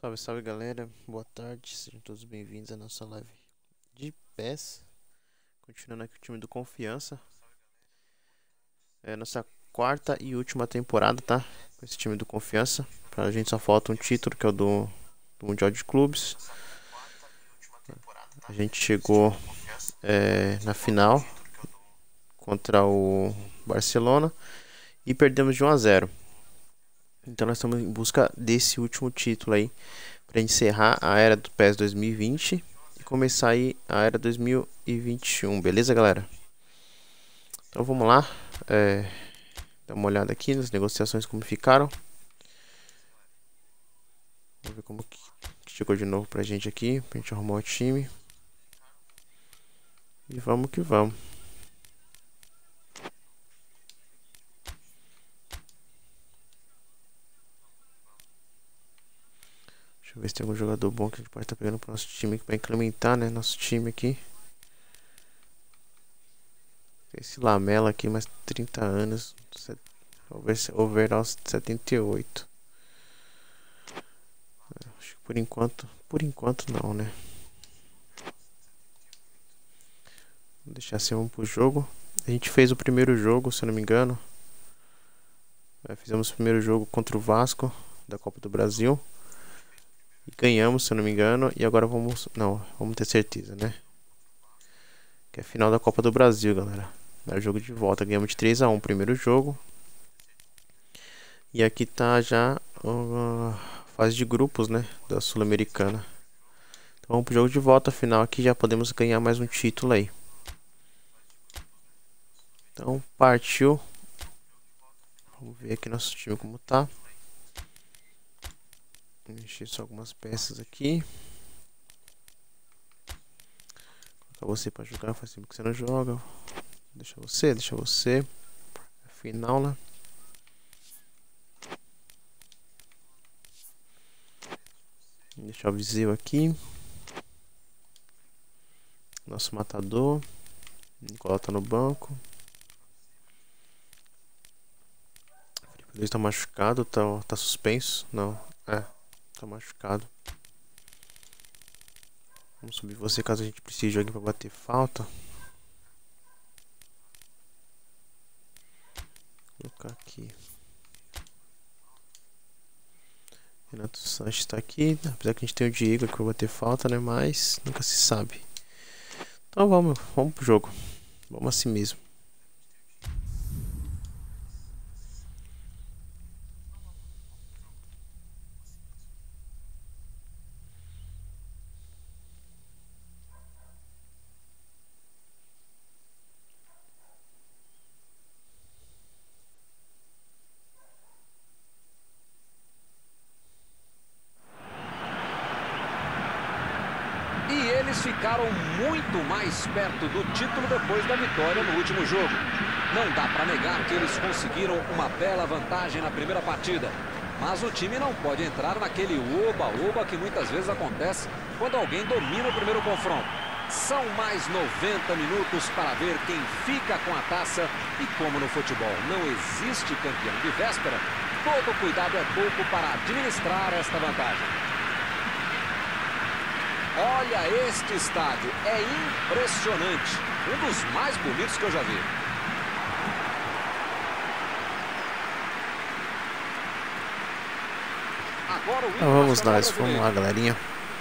Salve, salve galera, boa tarde, sejam todos bem-vindos à nossa live de PES. Continuando aqui o time do Confiança. É a nossa quarta e última temporada, tá? Com esse time do Confiança. Pra gente só falta um título, que é o do Mundial de Clubes. A gente chegou na final contra o Barcelona e perdemos de 1-0. Então nós estamos em busca desse último título aí, para encerrar a era do PES 2020 e começar aí a era 2021, beleza galera? Então vamos lá, dar uma olhada aqui nas negociações como ficaram. Vamos ver como que chegou de novo pra gente aqui, pra gente arrumar o time. E vamos que vamos. Deixa eu ver se tem algum jogador bom que a gente pode estar pegando pro nosso time aqui pra incrementar, né? Nosso time aqui. Esse Lamela aqui, mais 30 anos. Overall 78. Acho que por enquanto não, né? Vou deixar assim, vamos pro jogo. A gente fez o primeiro jogo, se eu não me engano. Fizemos o primeiro jogo contra o Vasco da Copa do Brasil. E ganhamos, se eu não me engano. E agora vamos ter certeza, né? Que é a final da Copa do Brasil, galera. É o jogo de volta. Ganhamos de 3-1 o primeiro jogo. E aqui tá já a fase de grupos, né? Da Sul-Americana. Então vamos pro jogo de volta final. Aqui já podemos ganhar mais um título aí. Então partiu. Vamos ver aqui nosso time como tá. Vou mexer só algumas peças aqui. Colocar você pra jogar, faz tempo que você não joga. Deixa você. Final, né? Vou deixar o Viseu aqui. Nosso matador. Nicolau tá no banco. Felipe Luiz tá machucado, tá suspenso. Não, tá machucado. Vamos subir você caso a gente precise de alguém pra bater falta. Vou colocar aqui. Renato Sanches tá aqui. Apesar que a gente tem o Diego aqui pra bater falta, né? Mas nunca se sabe. Então vamos pro jogo. Vamos assim mesmo. Eles ficaram muito mais perto do título depois da vitória no último jogo. Não dá para negar que eles conseguiram uma bela vantagem na primeira partida. Mas o time não pode entrar naquele oba-oba que muitas vezes acontece quando alguém domina o primeiro confronto. São mais 90 minutos para ver quem fica com a taça. E como no futebol não existe campeão de véspera, todo cuidado é pouco para administrar esta vantagem. Olha este estádio, é impressionante, um dos mais bonitos que eu já vi. Agora o vamos lá galerinha.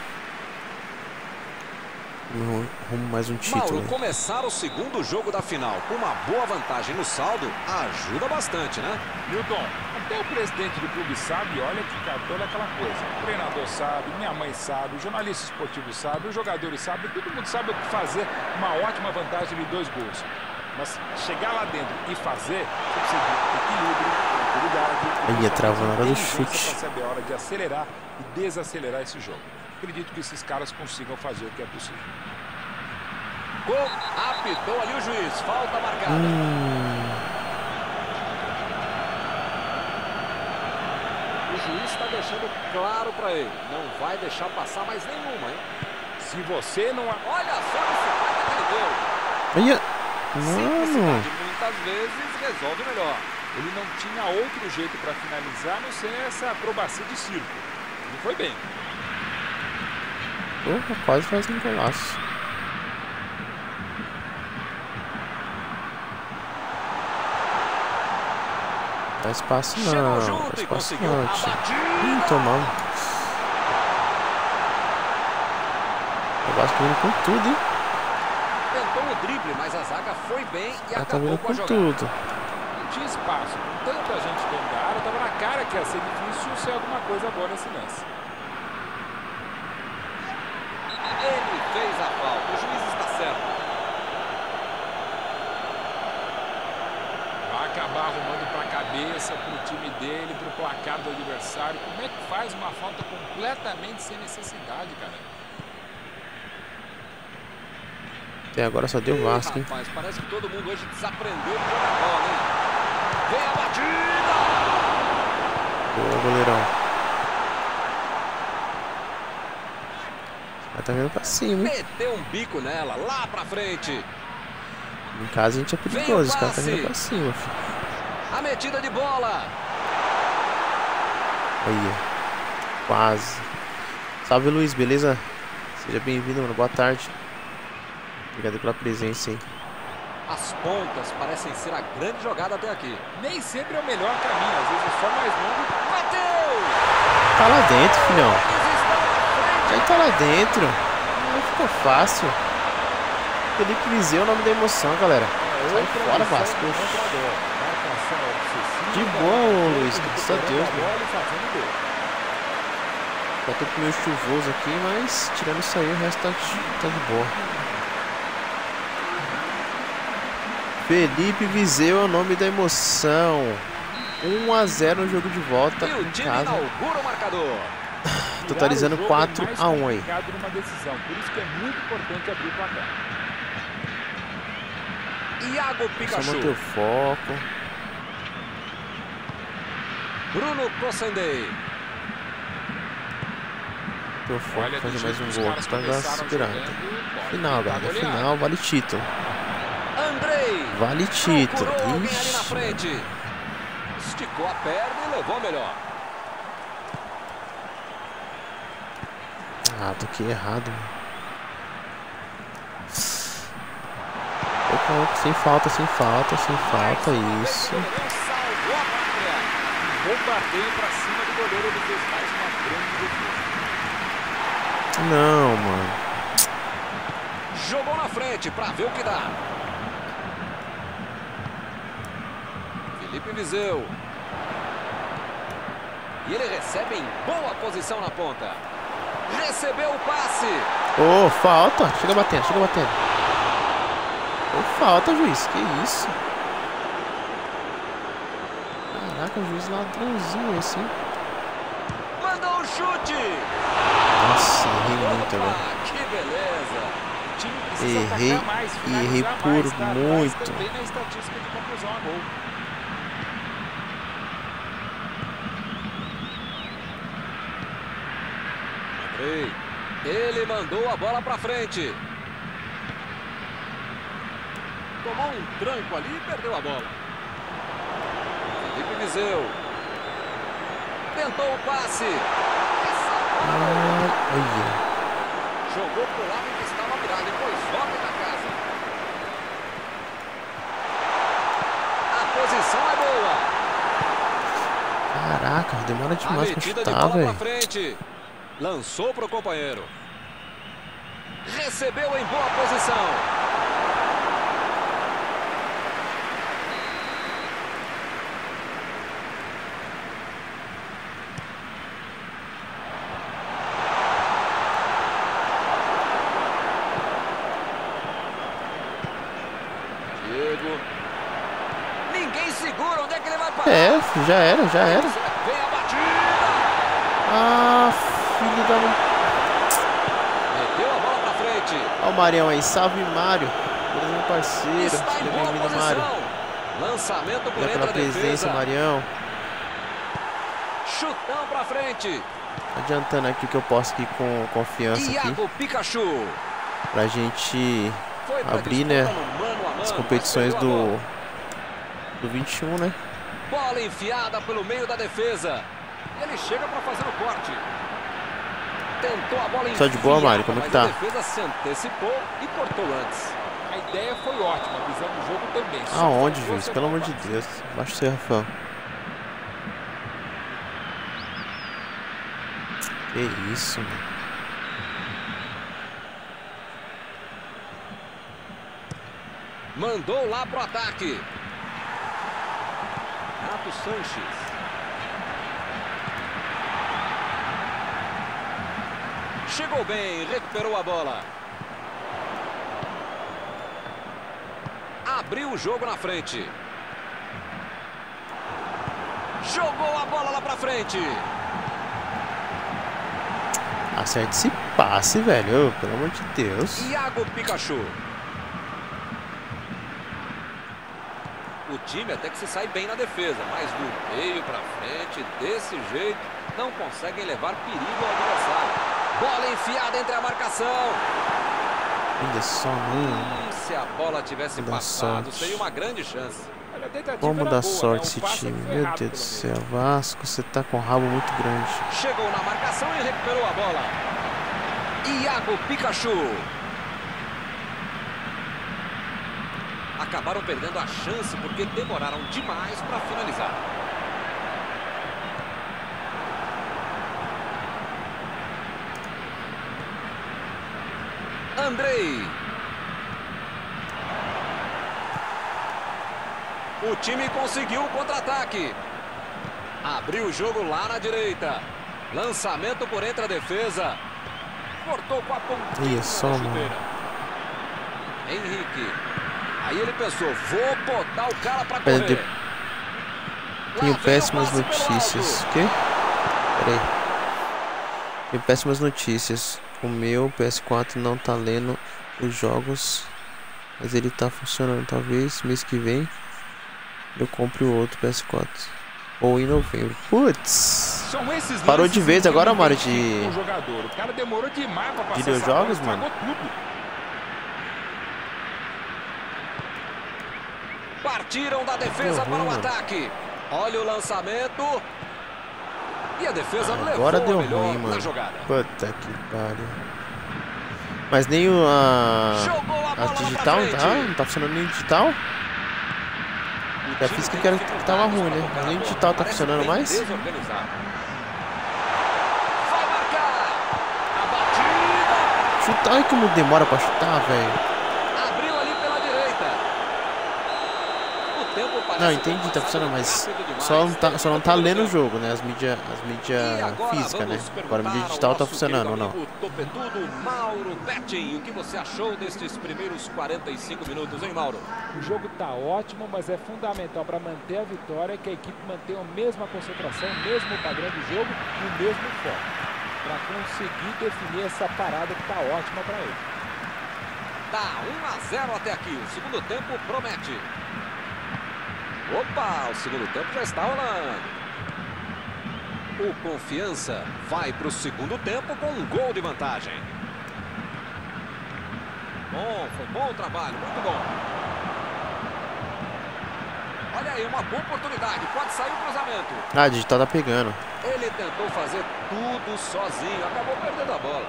Rumo mais um título. Mauro, começar o segundo jogo da final com uma boa vantagem no saldo ajuda bastante, né? Milton, até o presidente do clube sabe, olha que toda aquela coisa. O treinador sabe, minha mãe sabe, o jornalista esportivo sabe, os jogadores sabem, todo mundo sabe o que fazer uma ótima vantagem de 2 gols. Mas chegar lá dentro e fazer, você precisa de equilíbrio, tranquilidade. Aí trava na hora do chute. Para saber a hora de acelerar e desacelerar esse jogo. Acredito que esses caras consigam fazer o que é possível. Gol, apitou ali o juiz, falta marcada. O juiz está deixando claro para ele, não vai deixar passar mais nenhuma, hein? Se você não... Olha só esse que ele deu. Olha, simplicidade muitas vezes resolve melhor. Ele não tinha outro jeito para finalizar, a não ser essa acrobacia de circo. Não foi bem. Opa, quase faz um golaço. Dá espaço não, dá espaço não, tio. Tomamos. O Vasco vindo com tudo, hein? Tentou o drible, mas a zaga foi bem e Tá vindo acabou com a com jogada. tudo. Não tinha espaço. Com tanta gente dentro da área, tava na cara que ia ser difícil ser alguma coisa boa nesse lance. Ele fez a falta. O juiz está certo. Vai acabar arrumando para a cabeça, para o time dele, para o placar do adversário. Como é que faz uma falta completamente sem necessidade, cara? Até agora só deu Vasco, hein? Rapaz, parece que todo mundo hoje desaprendeu de jogar bola, hein? Vem a batida! Boa, goleirão. Ela tá vindo pra cima, hein? Meteu um bico nela, lá pra frente. Em casa a gente é perigoso, os caras tá vindo pra cima, filho. A metida de bola. Aí, quase. Salve, Luiz, beleza? Seja bem-vindo, mano. Boa tarde. Obrigado pela presença aí. As pontas parecem ser a grande jogada até aqui. Nem sempre é o melhor caminho, às vezes só mais longo. Bateu! Tá lá dentro, filhão. Eles estão na frente. Aí tá lá dentro. Não ficou fácil. Felipe Viseu, o nome da emoção, galera. Sai fora, Vasco. De boa, ô Luiz. Graças a Deus, mano. Já tô com meio chuvoso aqui, mas tirando isso aí, o resto tá de boa. Felipe Viseu é o nome da emoção. 1 a 0 no jogo de volta E o em time casa. inaugura o marcador. Totalizando 4 a 1 aí. Numa decisão, por isso que é muito importante abrir o placar. Iago Só Pikachu. manter o foco. Bruno Cossendei. Manter o foco, Olha, fazer do mais jeito um que os gol. caras Os caras começaram segurando. jogando, Final, tá galera. goleado. Final, vale título. Andrei. Vale título. Procurou alguém ali na Ixi. frente. Esticou a perna e levou melhor. Ah, toquei errado. Opa, opa, sem falta, sem falta, sem falta. Isso. Salvou a pátria. Bombardeio pra cima do goleiro, ele fez mais uma grande defesa. Não, mano. Jogou na frente pra ver o que dá. Felipe Viseu. E ele recebe em boa posição na ponta. Recebeu o passe. Ô, falta. Chega batendo, chega batendo. Ô, falta, juiz. Que isso? Caraca, o juiz ladrãozinho assim. Mandou um chute. Nossa, errei muito agora. Opa, que beleza. O time precisa Errei, atacar mais, e finalizar errei mais, por tá atrás muito. também na estatística de conclusão a gol. Andrei. Ele mandou a bola pra frente. Tomou um tranco ali e perdeu a bola. Felipe Viseu. Tentou o passe. Olha. Jogou pro lado em que estava virado. Depois volta pra casa. A posição é boa. Caraca, demora A demais pra metida de chutar, bola pra velho. frente. Lançou pro companheiro. Recebeu em boa posição. Diego. Ninguém segura. Onde é que ele vai parar? É, já era, já era. Vem a batida. Ah, filho da mãe. Meteu a bola pra frente. Olha o Marião aí, salve Mário. Beleza, meu parceiro. Está em Seja boa bem-vindo, Mário. posição. Lançamento por Obrigado entre pela a presença, defesa. Marião. Chutão pra frente. Adiantando aqui o que eu posso aqui com confiança aqui. Iago Pikachu. Pra gente Foi pra abrir, disputa né, no mano a mano, as mas competições perdeu a bola. do 21, né? Bola enfiada pelo meio da defesa. E ele chega para fazer o corte. Tentou a bola Só de boa, Mário, como é que tá? A defesa se antecipou e cortou antes. A ideia foi ótima, a visão do jogo também. Aonde, juiz? Pelo amor de Deus. Baixa o seu, Rafael. Que isso, mano. Mandou lá pro ataque. Renato Sanches. Chegou bem, recuperou a bola. Abriu o jogo na frente. Jogou a bola lá pra frente. Acerta esse passe, velho. Pelo amor de Deus. Iago Pikachu. O time até que se sai bem na defesa, mas do meio pra frente, desse jeito, não conseguem levar perigo ao adversário. Bola enfiada entre a marcação. Ainda só, mano. Se a bola tivesse passado, sorte. seria uma grande chance. Olha, a tentativa Como era dá boa, sorte né? esse O passe time. foi Meu rápido, Deus do pelo céu. Vasco, você tá com um rabo muito grande. Chegou na marcação e recuperou a bola. Iago Pikachu. Acabaram perdendo a chance porque demoraram demais para finalizar. Andrei. O time conseguiu o contra-ataque. Abriu o jogo lá na direita. Lançamento por entre a defesa. Cortou com a pontinha Isso, na mano. chuteira. Henrique. Aí ele pensou, vou botar o cara pra correr. Tenho péssimas notícias. O quê? Pera aí. Tenho péssimas notícias. O meu PS4 não tá lendo os jogos, mas ele tá funcionando. Talvez mês que vem eu compre o outro PS4. Ou em novembro. Putz! Parou de vez agora, Mário, de... jogador. O cara demorou demais pra passar videojogos, essa bola, mano. estragou tudo. Partiram da defesa para o mano. ataque. Olha o lançamento. E a defesa levou Agora deu o melhor ruim, na mano. jogada. Puta que pariu. Mas nem Jogou a a bola lá pra digital, frente. tá? Não tá funcionando nem digital? Já fiz que era que tava ruim, né? Mas nem digital tá funcionando mais? Desorganizado. Vai marcar. A batida. Chutar, ai como demora pra chutar, velho. Abriu ali pela direita. O tempo parece Não, entendi, tá funcionando, mas só não tá lendo o jogo, né? As mídias físicas, né? Agora a mídia digital tá funcionando ou não? Topetudo, Mauro Betting, o que você achou destes primeiros 45 minutos, hein, Mauro? O jogo tá ótimo, mas é fundamental para manter a vitória que a equipe mantenha a mesma concentração, o mesmo padrão de jogo e o mesmo foco. Para conseguir definir essa parada que tá ótima para ele. Tá 1-0 até aqui. O segundo tempo promete. Opa, o segundo tempo já está rolando. O Confiança vai para o segundo tempo com um gol de vantagem. Bom, foi bom o trabalho, muito bom. Olha aí, uma boa oportunidade, pode sair o cruzamento. Ah, a digital tá pegando. Ele tentou fazer tudo sozinho, acabou perdendo a bola.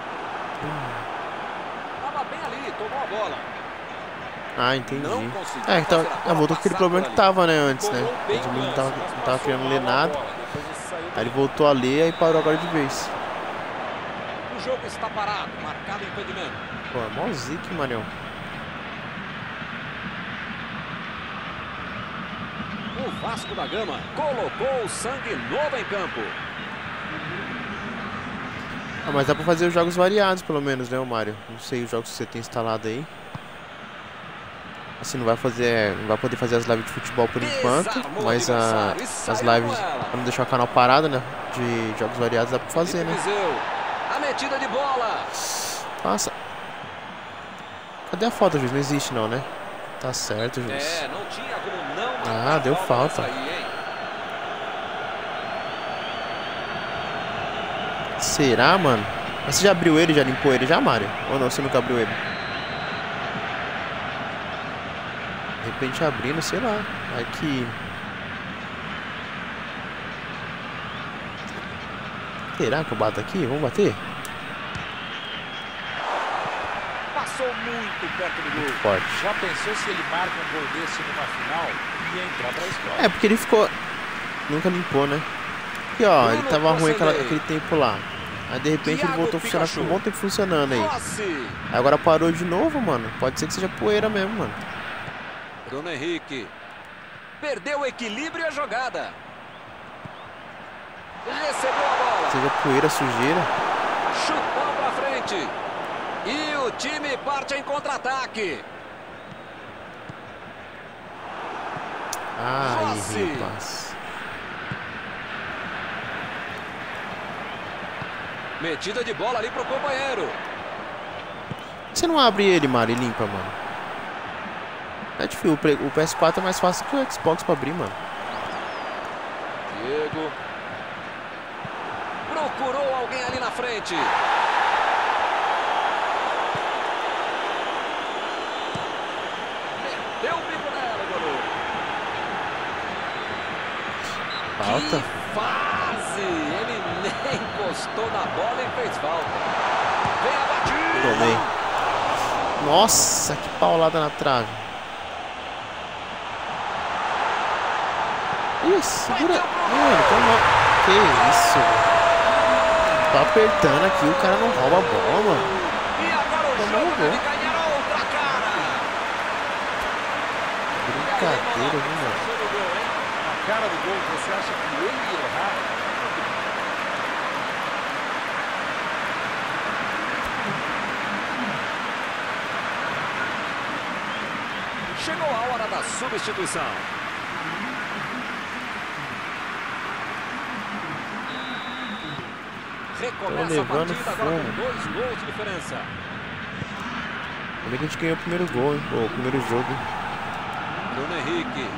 Estava bem ali, tomou a bola. Ah, entendi. Não conseguiu É, então, fazer a bola voltou aquele passar problema por que ali. tava, né, antes, né? Colou bem O menino o lance, não tava querendo ler nada. Aí ele voltou a ler e parou agora de vez. O jogo está parado, marcado impedimento. Pô, é mó zique, manel. O Vasco da Gama colocou o sangue novo em campo. Ah, mas dá pra fazer os jogos variados, pelo menos, né, Mário? Não sei os jogos que você tem instalado aí. Assim, não vai poder fazer as lives de futebol por enquanto, Desarmou o mas adversário e as saiu lives, com ela. pra não deixar o canal parado, né, de jogos variados, dá pra fazer, né? Viseu. A metida de bola. Passa. Cadê a falta, juiz? Não existe não, né? Tá certo, juiz. É, não tinha como não marcar Ah, deu falta. nessa aí, hein? Será, mano? Mas você já abriu ele, já limpou ele já, Mário? Ou não, você nunca abriu ele? De repente abrindo, sei lá. Vai que... Será que eu bato aqui? Vamos bater? passou muito perto do gol. Forte. Já pensou se ele marca um gol desse numa final? Ia entrar pra história. É, porque ele ficou... Nunca limpou, né? E ó, ele tava ruim aquele tempo lá. Aí de repente ele voltou a funcionar, ficou um bom tempo funcionando aí. Aí agora parou de novo, mano. Pode ser que seja poeira mesmo, mano. Bruno Henrique. Perdeu o equilíbrio e a jogada. Recebeu a bola. Seja poeira, sujeira. Chutão pra frente. E o time parte em contra-ataque. Ai, rapaz. Metida de bola ali pro companheiro. Você não abre ele, Mário, e limpa, mano. É difícil. O PS4 é mais fácil que o Xbox pra abrir, mano. Diego. Procurou alguém ali na frente. Meteu o bico nela, goleiro. Falta. Que fase! Ele nem encostou na bola e fez falta. Vem a batida! Tomei. Nossa, que paulada na trave. Ih, segura. Mano, calma. Que isso, velho. Tô apertando aqui, o cara não rouba a bola, mano. E agora o jogo deve ganhar outra cara. Brincadeira, viu, mano? A cara do gol, você acha que ele ia errar? Chegou a hora da substituição. Recomeça a partida agora com 2 gols de diferença. Como é que a gente ganhou o primeiro gol, hein? Pô, o primeiro jogo. Bruno Henrique.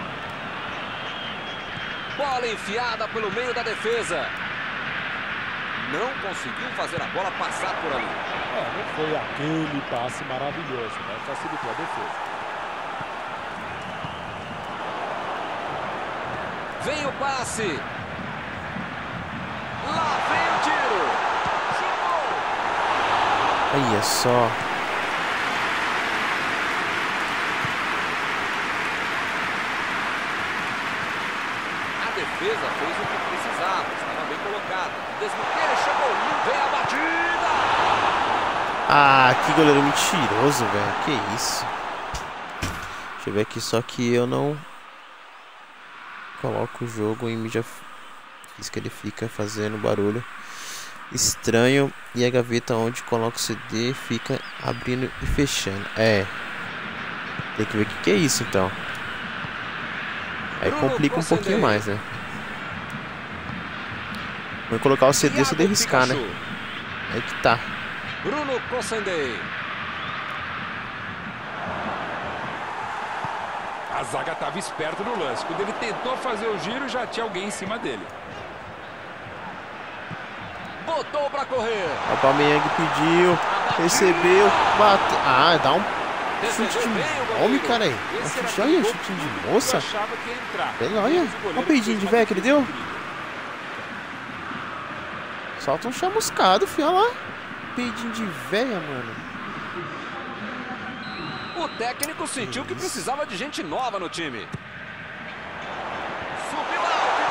Bola enfiada pelo meio da defesa. Não conseguiu fazer a bola passar por ali. Não foi aquele passe maravilhoso, né? Facilitou a defesa. Vem o passe. Lá vem o tiro. Chutou. Aí é só. A defesa fez o que precisava. Estava bem colocado. Desmonteiro chegou. Vem a batida. Ah, que goleiro mentiroso, velho. Que isso. Deixa eu ver aqui, só que eu não coloco o jogo em mídia. Diz que ele fica fazendo barulho estranho e a gaveta onde coloca o CD fica abrindo e fechando. É. Tem que ver o que é isso então. Aí complica um pouquinho mais, né? Vou colocar o CD se ele riscar, né? Aí que tá. Bruno Cossendei. A zaga estava esperta no lance. Quando ele tentou fazer o giro, já tinha alguém em cima dele. Botou pra correr. O Aubameyang pediu, recebeu, bateu. Ah, dá um chute de homem, cara aí. Olha, chutinho de moça. Olha, olha o peidinho de velho que ele deu. Solta um chamuscado, filho, olha lá. Peidinho de velha, mano. O técnico sentiu que precisava de gente nova no time. Subiu alto.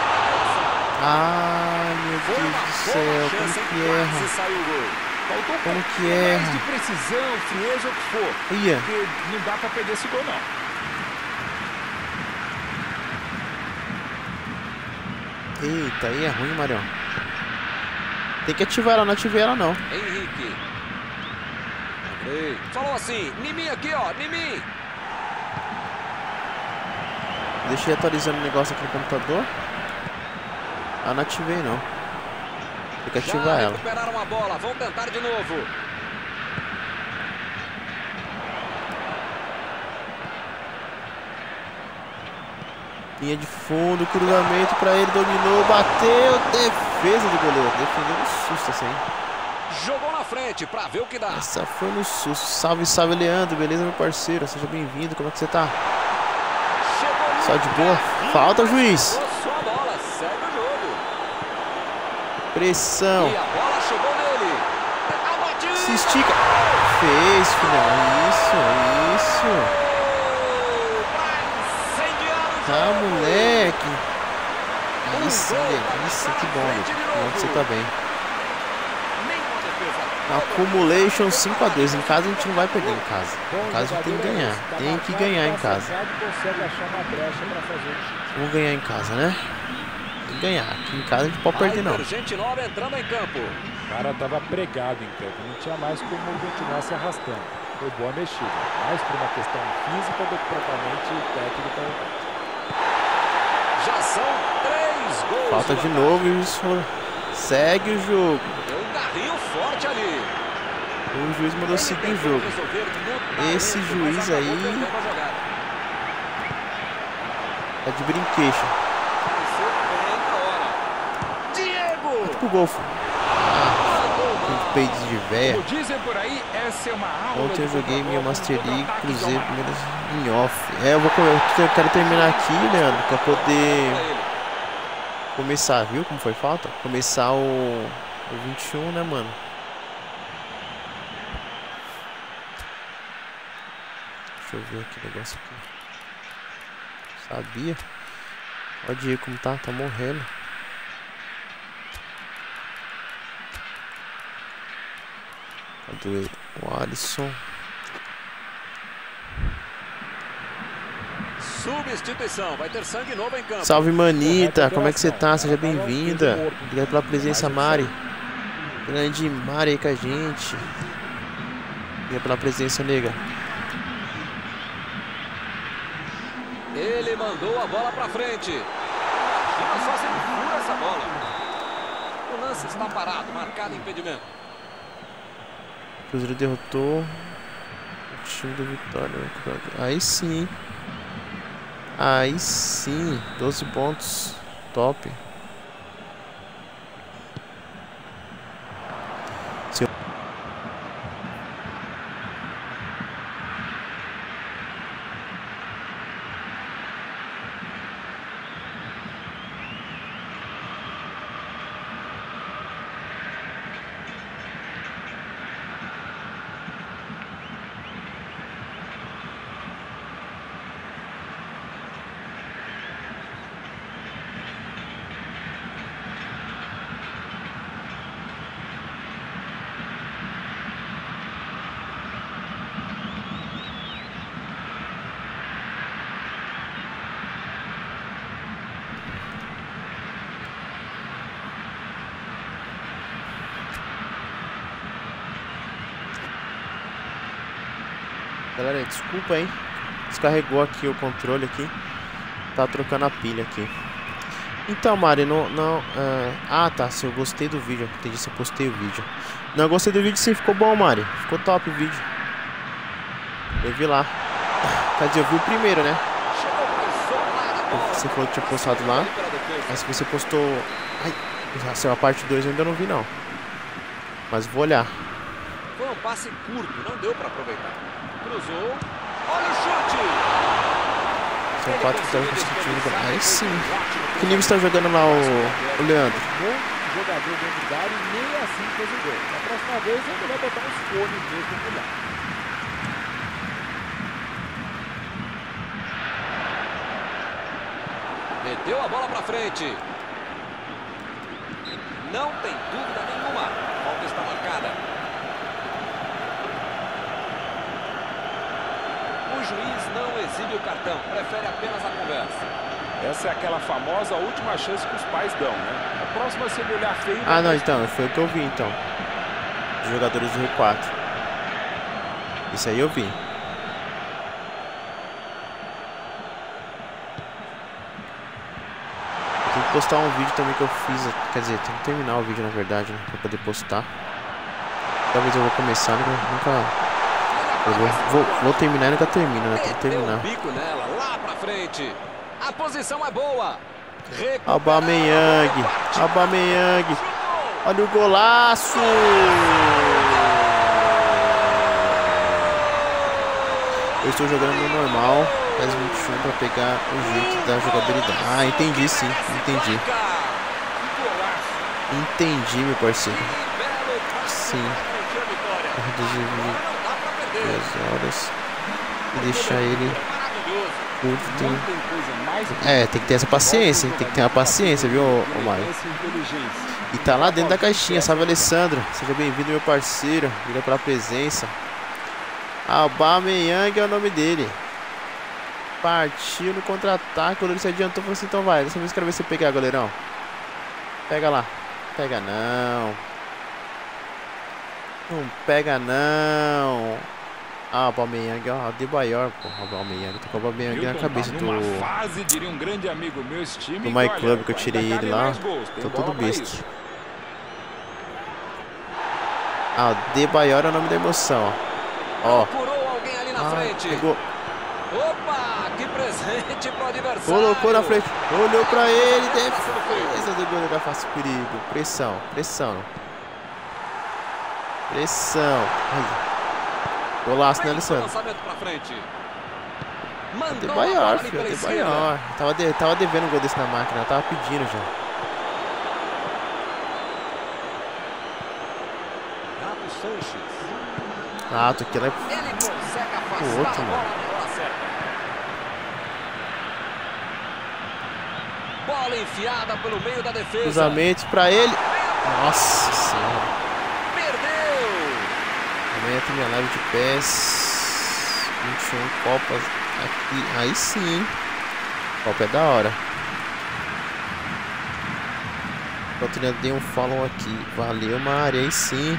Ai, meu Deus do céu, como que erra? Como que erra? De precisão, frieza ou o que for. Ia. Porque não dá pra perder esse gol, não. Eita, aí é ruim, Marião. Tem que ativar ela, não ativei ela não. Henrique. Falou assim, Nimi aqui, ó, Nimi. Deixei atualizando o negócio aqui no computador. Ah, não ativei não. Tem que ativar ela. Recuperaram a bola, vão tentar de novo. Linha de fundo, cruzamento pra ele, dominou, bateu, defesa do goleiro. Defendeu no susto essa aí. Jogou na frente pra ver o que dá. Essa foi no susto. Salve, salve, Leandro. Beleza, meu parceiro? Seja bem-vindo. Como é que você tá? Só de boa? Falta, juiz. Só a bola, segue o jogo. Pressão. E a bola chegou nele. A batida. Se estica. Fez, filhão. Isso. Tá, moleque. Isso, delícia. Que bom, meu. Você tá bem. Accumulation 5 a 2. Em casa a gente não vai perder em casa. Em casa a gente tem que ganhar. Tem que ganhar em casa. Vamos ganhar em casa, né? Tem que ganhar. Aqui em casa a gente pode perder não. Entrando em campo. O cara tava pregado em campo. Não tinha mais como continuar se arrastando. Foi boa mexida. Mais por uma questão física do que propriamente técnica. Já são 3 gols. Falta de novo e isso segue o jogo. Deu um carrinho forte ali. O juiz mandou seguir o jogo. Esse juiz aí é de brinquedo. Diego! Pro gol. Que peito de véia. Como dizem por aí, essa é uma aula. Ontem eu joguei minha Master League Cruzeiro em off. Eu quero terminar aqui, Leandro, pra poder começar, viu como foi falta? Começar o 21, né, mano? Deixa eu ver aqui o negócio aqui. Sabia? Olha o Diego como tá morrendo. Cadê o Alisson? Substituição, vai ter sangue novo em campo. Salve, Manita, como é que você tá? Seja bem-vinda. Obrigado pela presença, Mari. Grande Mari aí com a gente. Obrigado pela presença, nega. Ele mandou a bola pra frente. Imagina só se ele fura essa bola. O lance está parado, marcado impedimento. O Cruzeiro derrotou o time do Vitória. Aí sim. Aí sim. 12 pontos. Top. Galera, desculpa, hein? Descarregou aqui o controle aqui. Tá trocando a pilha aqui. Então, Mari, ah, tá. Se eu gostei do vídeo. Entendi se eu postei o vídeo. Não, eu gostei do vídeo sim. Ficou bom, Mari. Ficou top o vídeo. Eu vi lá. Quer dizer, eu vi o primeiro, né? Você falou que tinha postado lá. Mas se você postou... Ai, a parte 2 eu ainda não vi, não. Mas vou olhar. Foi um passe curto. Não deu pra aproveitar. Cruzou. Olha o chute. São 4 vitórias consecutivas. Aí sim. Que nível está jogando lá o Leandro? Bom jogador dentro da área e nem assim fez o gol. Na próxima vez ele vai botar uns fones mesmo no lado. Meteu a bola pra frente. Não tem dúvida nenhuma. A falta está marcada. O juiz não exibe o cartão, prefere apenas a conversa. Essa é aquela famosa última chance que os pais dão, né? A próxima, se ele olhar feio... Ah, não, então, foi o que eu vi, então. Os jogadores do R4. Isso aí eu vi. Eu tenho que postar um vídeo também que eu fiz, quer dizer, tenho que terminar o vídeo, na verdade, né, pra poder postar. Talvez eu vou começar, nunca... Eu vou terminar e nunca termino, né? Tem que terminar. Bico nela, lá pra frente. A posição é boa. Aubameyang. Aubameyang. Olha o golaço. Eu estou jogando no normal, PES 21 para pegar o jeito da jogabilidade. Ah, entendi sim, entendi. Entendi, meu parceiro. Sim. reduzir 2 horas e deixar ele curto. Tem que ter essa paciência, hein? Tem que ter uma paciência, viu, Mário? E tá lá dentro da caixinha, salve Alessandro. Seja bem-vindo, meu parceiro. Obrigado pela presença. Aubameyang é o nome dele. Partiu no contra-ataque. O goleiro se adiantou e falou assim: então vai, dessa vez eu quero ver você pegar, goleirão. Pega lá. Pega não. Não pega não. Aubameyang, ó, Adebayor, pô. Aubameyang, tô com o Aubameyang na cabeça do fase, diria um grande amigo meu, esse time, do My Club que eu tirei ele lá. Tô todo besta. Adebayor é o nome da emoção, ó. Procurou alguém ali na frente. Pegou. Opa, que presente pro adversário. Colocou na frente, olhou pra ele, defesa do goleiro, afasta o perigo. Pressão, pressão. Pressão. Ai. Golaço, né, Alessandro? Adebayor, filho, Adebayor. Tava devendo um gol desse na máquina, eu tava pedindo já. Rato, aquilo é o outro, mano. Bola enfiada pelo meio da defesa. Cruzamento pra ele. Nossa senhora. Amanhã tem minha live de PES 21 Copas aqui. Aí sim. Copa é da hora. Eu dei um follow aqui. Valeu, Mari. Aí sim.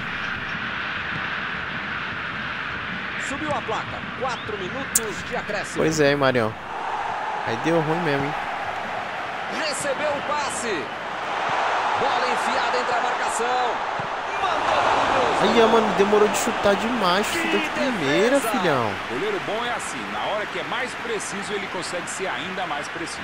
Subiu a placa. 4 minutos de acréscimo. Pois é, Marião. Aí deu ruim mesmo, hein? Recebeu o passe. Bola enfiada entre a marcação. Aí, mano, demorou de chutar demais. Chuta de primeira, filhão. Goleiro bom é assim, na hora que é mais preciso, ele consegue ser ainda mais preciso.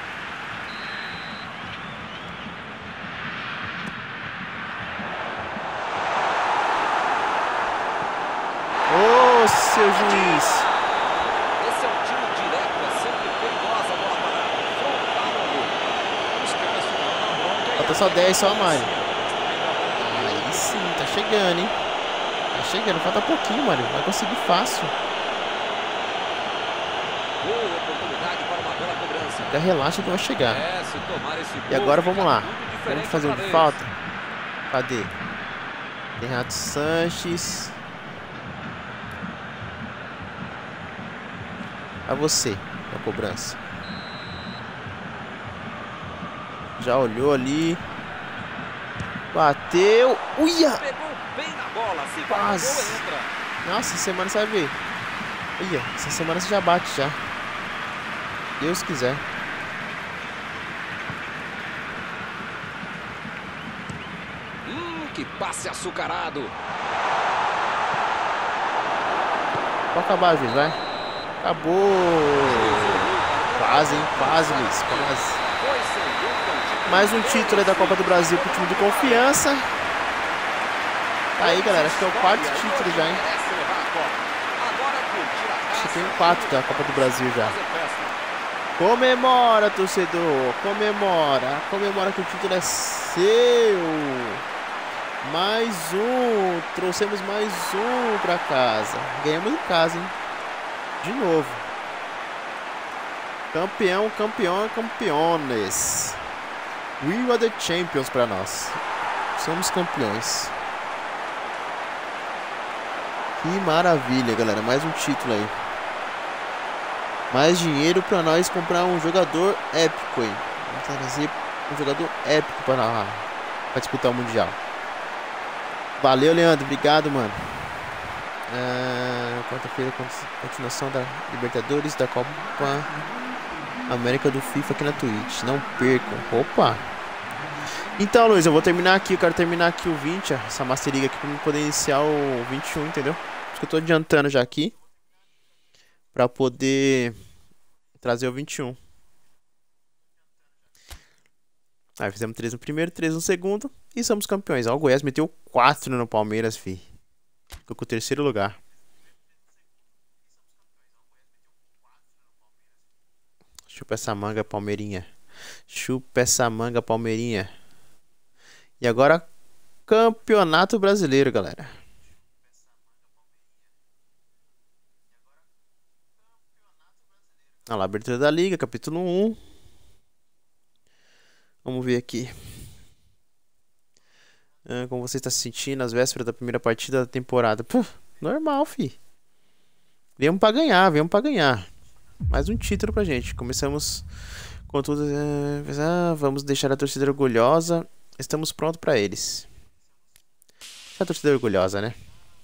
Ô, seu juiz. Esse é um tiro direto, é sempre perigosa a bola para frontal ao gol. Os caras ficaram na bronca. Falta só 10, só a Mari. Sim, tá chegando, hein? Tá chegando, falta pouquinho, mano. Vai conseguir fácil. Boa oportunidade para uma bela cobrança. Fica, relaxa que vai chegar. Se tomar esse E agora vamos lá. Vamos fazer um o de falta. Cadê? Tem Renato Sanches. A você, na cobrança. Já olhou ali. Bateu. Uia! Pegou bem na bola, se quase. Entra. Nossa, essa semana você vai ver. Uia, essa semana você já bate já. Deus quiser. Que passe açucarado. Pode acabar, juiz, vai. Acabou. Quase, hein? Quase, Luiz. Quase. Mais um título aí da Copa do Brasil pro time de confiança. Tá aí, galera. Acho que é o 4º título já, hein? Acho que tem o 4 da Copa do Brasil já. Comemora, torcedor. Comemora. Comemora que o título é seu. Mais um. Trouxemos mais um pra casa. Ganhamos em casa, hein? De novo. Campeão, campeão, campeones. We are the champions pra nós. Somos campeões. Que maravilha, galera. Mais um título aí. Mais dinheiro pra nós comprar um jogador épico aí. Vamos trazer um jogador épico pra disputar o Mundial. Valeu, Leandro. Obrigado, mano. Quarta-feira, continuação da Libertadores, da Copa América do FIFA aqui na Twitch. Não percam. Opa! Então, Luiz, eu vou terminar aqui. Eu quero terminar aqui o 20, essa Master League aqui, pra eu poder iniciar o 21, entendeu? Por isso que eu tô adiantando já aqui. Pra poder trazer o 21. Aí fizemos 3 no primeiro, 3 no segundo. E somos campeões. Ó, o Goiás meteu 4 no Palmeiras, fi. Ficou com o 3º lugar. Chupa essa manga, Palmeirinha. Chupa essa manga, Palmeirinha. E agora, Campeonato Brasileiro, galera. Olha lá, abertura da liga, capítulo 1. Vamos ver aqui. Como você está se sentindo às vésperas da primeira partida da temporada? Pô, normal, fi. Viemos pra ganhar, viemos pra ganhar. Mais um título pra gente. Começamos com tudo. Vamos deixar a torcida orgulhosa. Estamos prontos pra eles. A torcida orgulhosa, né?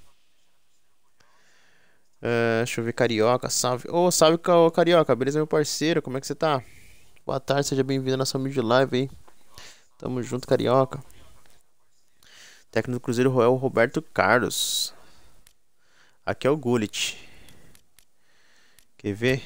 Deixa eu ver, Carioca, salve. Ô, salve, Carioca, beleza, meu parceiro? Como é que você tá? Boa tarde, seja bem-vindo à nossa humilde live aí. Tamo junto, Carioca. Técnico do Cruzeiro é o Roberto Carlos. Aqui é o Gullit. Quer ver?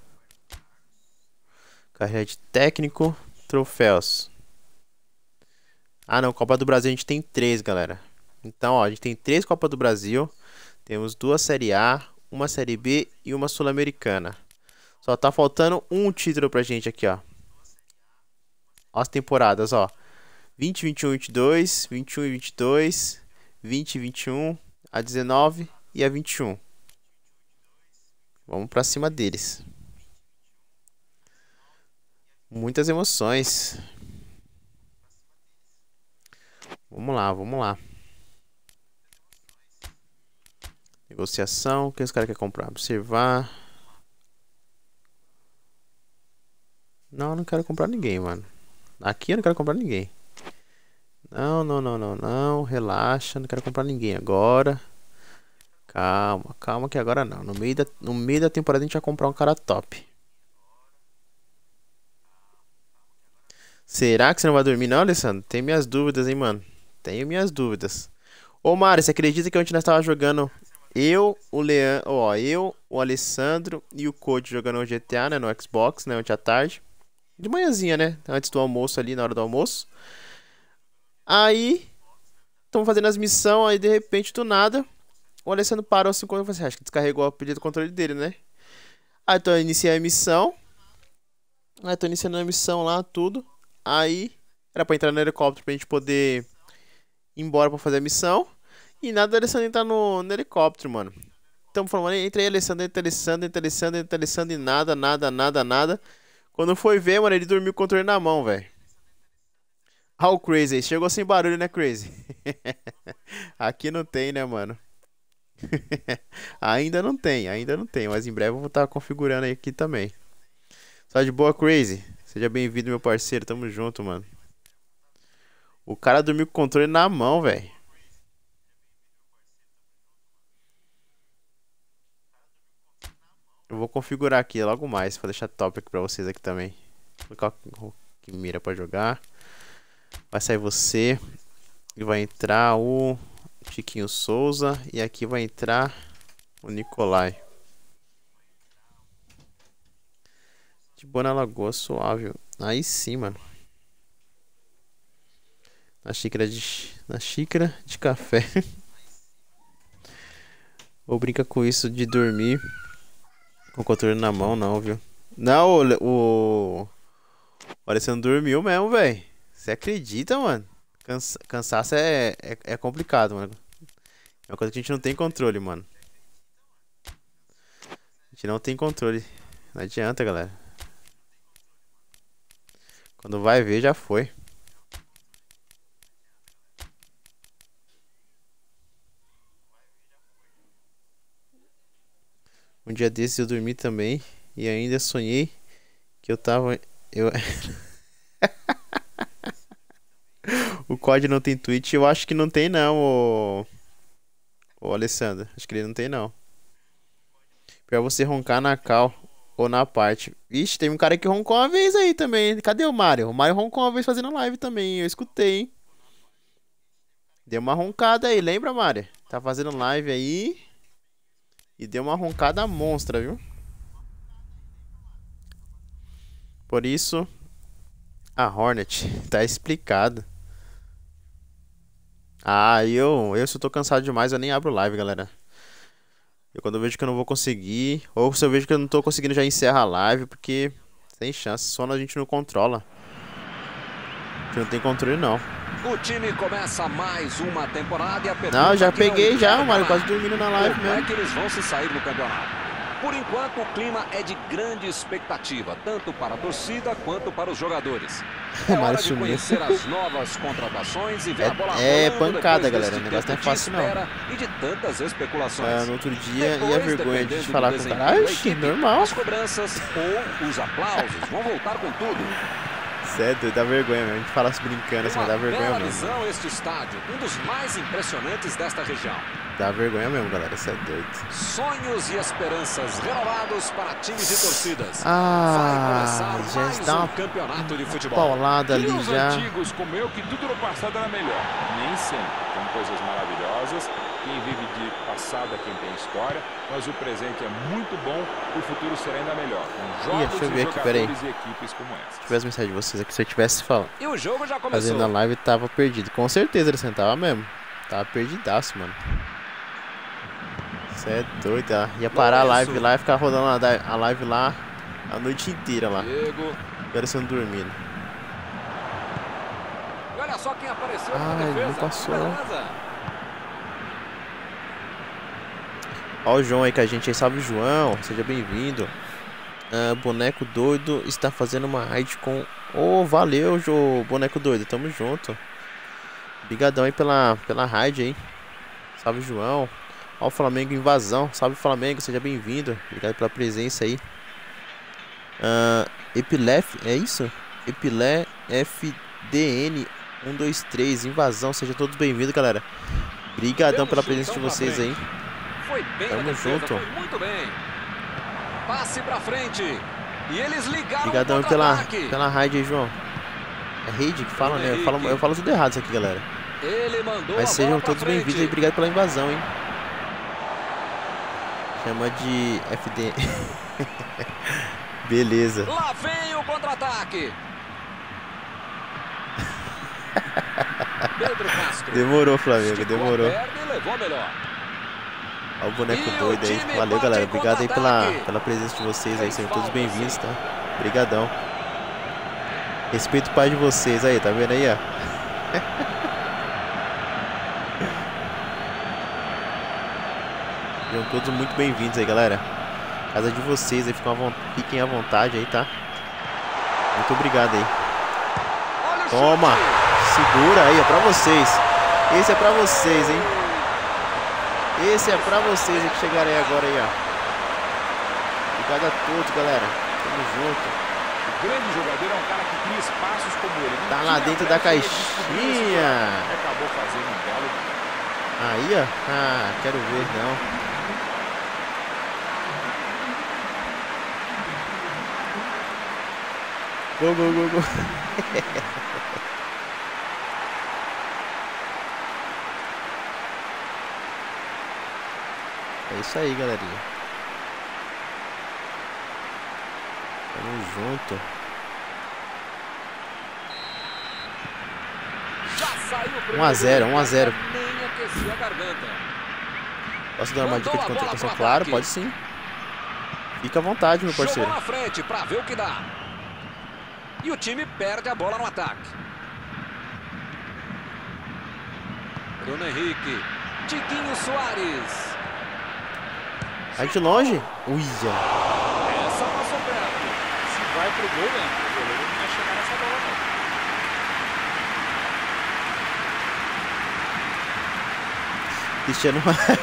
Carreira de técnico, troféus. Ah, não, Copa do Brasil a gente tem 3, galera. Então, ó, a gente tem 3 Copas do Brasil. Temos 2 Série A, uma Série B e uma Sul-Americana. Só tá faltando um título pra gente aqui, ó. Ó as temporadas, ó. 20, 21, 22, 21 e 22, 20 e 21, a 19 e a 21. Vamos pra cima deles. Muitas emoções. Vamos lá, vamos lá. Negociação. O que os caras querem comprar? Observar. Não, eu não quero comprar ninguém, mano. Aqui eu não quero comprar ninguém. Não, não, não, não, não. Relaxa, não quero comprar ninguém agora. Calma, calma que agora não. No meio da temporada a gente vai comprar um cara top. Será que você não vai dormir não, Alessandro? Tenho minhas dúvidas, hein, mano. Tenho minhas dúvidas. Ô, Mário, você acredita que ontem nós tava jogando... Eu, o Leandro, ó, eu, o Alessandro e o Code jogando o GTA, né, no Xbox, né, ontem à tarde. De manhãzinha, né, antes do almoço ali, na hora do almoço. Aí, estamos fazendo as missões, aí de repente, do nada, o Alessandro parou assim, quando eu falei assim, acho que descarregou a pilha do controle dele, né. Aí, tô iniciando a missão. Aí, tô iniciando a missão lá, tudo. Aí, era pra entrar no helicóptero pra gente poder ir embora pra fazer a missão. E nada do Alessandro entrar no helicóptero, mano. Estamos falando, entra aí, Alessandro, entra Alessandro, entra Alessandro, entra Alessandro, e nada, nada, nada, nada. Quando foi ver, mano, ele dormiu com o controle na mão, velho. Ah, o Crazy, chegou sem barulho, né, Crazy? Aqui não tem, né, mano? Ainda não tem, mas em breve eu vou estar configurando aí aqui também. Só de boa, Crazy. Seja bem-vindo, meu parceiro, tamo junto, mano. O cara dormiu com o controle na mão, velho. Eu vou configurar aqui logo mais, pra deixar top aqui pra vocês aqui também. Vou colocar o que mira pra jogar. Vai sair você. E vai entrar o Chiquinho Souza. E aqui vai entrar o Nicolai. De boa na Lagoa, suave. Aí sim, mano. Na xícara de café. Ou brinca com isso de dormir com o controle na mão, não, viu? Não, o Alessandro dormiu mesmo, velho. Você acredita, mano? Cansaço é complicado, mano. É uma coisa que a gente não tem controle, mano. A gente não tem controle. Não adianta, galera. Quando vai ver, já foi. Um dia desses eu dormi também e ainda sonhei que eu tava... O COD não tem Twitch? Eu acho que não tem não, o Alessandro. Acho que ele não tem não. Pra você roncar na cal ou na parte. Vixe, tem um cara que roncou uma vez aí também. Cadê o Mário? O Mário roncou uma vez fazendo live também. Eu escutei, hein? Deu uma roncada aí, lembra, Mário? Tá fazendo live aí e deu uma roncada monstra, viu? Por isso, a Hornet tá explicado. Ah, se eu tô cansado demais, eu nem abro live, galera. Quando eu vejo que eu não vou conseguir, ou se eu vejo que eu não tô conseguindo, já encerra a live, porque sem chance, sono a gente não controla. A gente não tem controle, não. O time começa mais uma temporada e a Não, já peguei já, o Mário quase dormindo na live mesmo. Como é que eles vão se sair no campeonato? Por enquanto, o clima é de grande expectativa, tanto para a torcida quanto para os jogadores. É hora de conhecer as novas contratações e ver a bola É rolando pancada, depois galera. O deste negócio não é tempo de fácil, não. espera e de tantas especulações. No outro dia, Depois, e a vergonha de dependendo falar do com o desempenho cara? da Oxi, equipe, normal. as cobranças ou os aplausos vão voltar com tudo. Sério, dá vergonha mesmo. A gente fala brincando assim, mas dá vergonha Bela mesmo. visão este estádio, um dos mais impressionantes desta região. Dá vergonha mesmo, galera. Isso é doido. Sonhos e esperanças renovados para times e torcidas. Ah, Vai começar já mais está um campeonato de futebol. paulada ali E os já. antigos como eu, que tudo no passado era melhor. Nem sempre. Tem coisas maravilhosas. Quem vive de passado é quem tem história. Mas o presente é muito bom. O futuro será ainda melhor. Com jogos deixa eu e ver aqui, peraí. jogadores e equipes como essa. Deixa eu ver as mensagens de vocês aqui. Se eu tivesse falando, E o jogo já começou. fazendo a live, tava perdido. Com certeza ele sentava mesmo. Tava perdidaço, mano. Você é doido, ó. Ia parar a live lá e ficar rodando a live lá a noite inteira lá. Diego. Parecendo dormindo. E olha só quem apareceu na Ai, defesa. não passou. Beleza. Ó o João aí com a gente aí. Salve, João. Seja bem-vindo. Boneco doido está fazendo uma raid com... Ô, valeu, boneco doido. Tamo junto. Obrigadão aí pela raid aí. Salve, João. Ó o Flamengo invasão. Salve, Flamengo. Seja bem-vindo. Obrigado pela presença aí. Epilef, é isso? Epilé FDN 123 invasão. Sejam todos bem-vindos, galera. Obrigadão pela presença de vocês aí. Foi bem Tamo na defesa, junto. foi muito bem. Passe pra frente. E eles ligaram Obrigadão o pela raid aí, João. É raid que fala, né? Eu falo tudo errado isso aqui, galera. Ele mandou Mas a sejam bola pra todos bem-vindos frente. e obrigado pela invasão, hein? Chama de FD. Beleza. Lá vem o contra-ataque. Pedro Castro. Demorou, Flamengo, Esticou a demorou. perna e levou melhor. Ó o boneco E o doido aí. time Valeu, bate galera. em Obrigado aí contra-ataque. pela presença de vocês aí. Sejam todos Falta, bem-vindos, sim. tá? Obrigadão. Respeito o pai de vocês aí, tá vendo aí, ó? Sejam todos muito bem-vindos aí, galera. Casa de vocês aí, fiquem à vontade aí, tá? Muito obrigado aí. Olha o Toma! chute. Segura aí, é pra vocês. Esse é pra vocês, hein? Esse é pra vocês aí que chegarem aí agora aí, ó. Obrigado a todos, galera. Tamo junto. O grande jogador é um cara que cria espaços como ele. Não Tá tinha lá dentro da pressa, ele descobriu esse caixinha. buraco. Acabou fazendo um belo. Aí, ó. Ah, quero ver, não. Gol, gol, gol, gol. É isso aí, galerinha. Tamo junto. Já saiu o 1 a 0, 1 a 0. Nem aqueceu a garganta. Posso dar uma dica de Mandou a bola contratação? pro Claro, ataque. pode sim. Fica à vontade, meu parceiro. Jogou na frente pra ver o que dá. E o time perde a bola no ataque. Bruno Henrique. Tiquinho Soares. Vai de longe. Uia. Essa passou perto. Se vai pro gol, né? O goleiro não ia chegar nessa bola, não. Cristiano.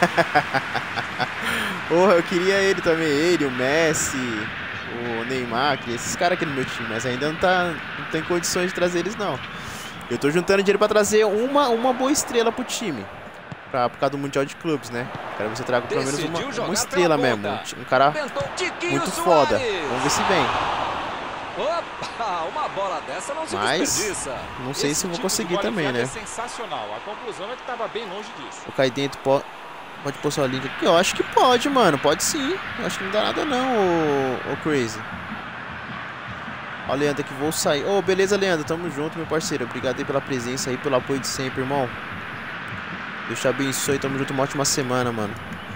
Porra, eu queria ele também. Ele, o Messi, o Neymar, esses caras aqui no meu time, mas ainda não tem condições de trazer eles, não. Eu tô juntando dinheiro pra trazer uma boa estrela pro time. Por causa do Mundial de Clubes, né? Quero ver se eu trago pelo menos uma estrela mesmo. Um cara muito foda. Vamos ver se vem. Opa, uma bola dessa não se Mas desperdiça. não sei se eu vou conseguir também, né? É sensacional. A conclusão é que tava bem longe disso. Vou cair dentro, pode pôr sua link aqui. Eu acho que pode, mano. Pode sim. Eu acho que não dá nada não, ô Crazy. Ó, Leandro, aqui vou sair. Ô, beleza, Leandro. Tamo junto, meu parceiro. Obrigado aí pela presença aí, pelo apoio de sempre, irmão. Deus te abençoe. Tamo junto, uma ótima semana, mano.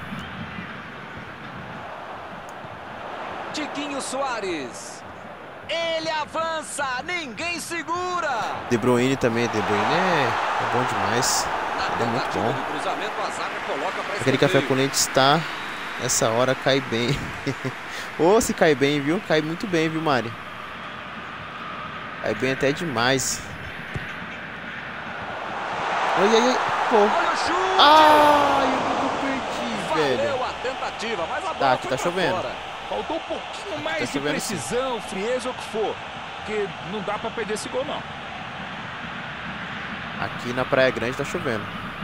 Tiquinho Soares. Ele avança, ninguém segura. De Bruyne também. De Bruyne é bom demais. Ele é muito bom. Aquele café com leite está Essa hora cai bem. Ô, se cai bem, viu? Cai muito bem, viu, Mari? Cai bem até demais. Oi, ai, ai. Pô. Olha o chute! Ai, eu perdi, velho. Valeu a tentativa, mas a bola Tá, aqui foi tá pra chovendo. fora. Faltou um pouquinho mais de chovendo, precisão, frieza ou o que for. Porque não dá pra perder esse gol, não. Aqui na Praia Grande tá chovendo.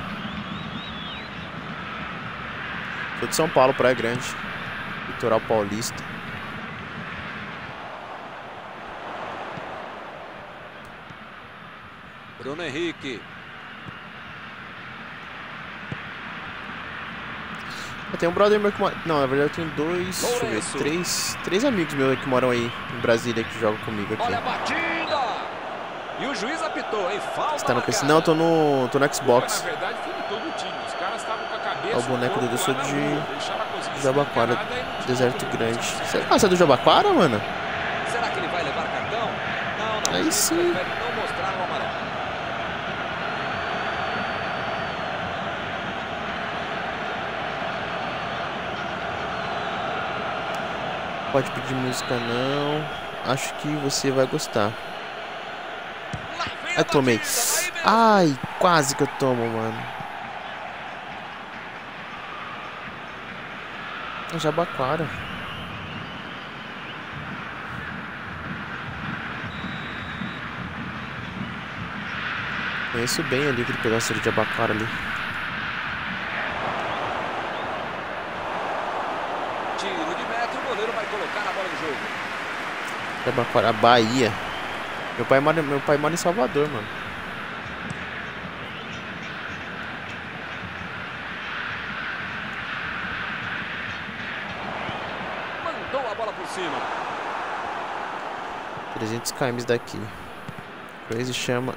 Sou de São Paulo, Praia Grande. Litoral paulista. Bruno Henrique. Eu tenho um brother meu que mora... Não, na verdade eu tenho dois... Deixa eu ver, três amigos meus que moram aí em Brasília, que jogam comigo aqui. Olha a batida! E o juiz apitou, hein? Falta. Você tá no PC? Não, eu tô no Xbox. Na verdade, foi de todo o time. Os caras estavam com a cabeça. É o boneco do deixou de Jabaquara, Deserto Grande. Você é do Jabaquara, mano? Será que ele vai levar cartão? Não, não. Aí sim. Prefere não mostrar o amarelo. Pode pedir música não. Acho que você vai gostar. Ai, tomei. Ai, quase que eu tomo, mano. É Jabaquara. Conheço bem ali aquele pedaço de Jabaquara ali. Tiro de meta, o goleiro vai colocar a bola no jogo. Jabaquara, Bahia. Meu pai mora em Salvador, mano. Mandou a bola por cima. 300 km daqui. Crazy chama...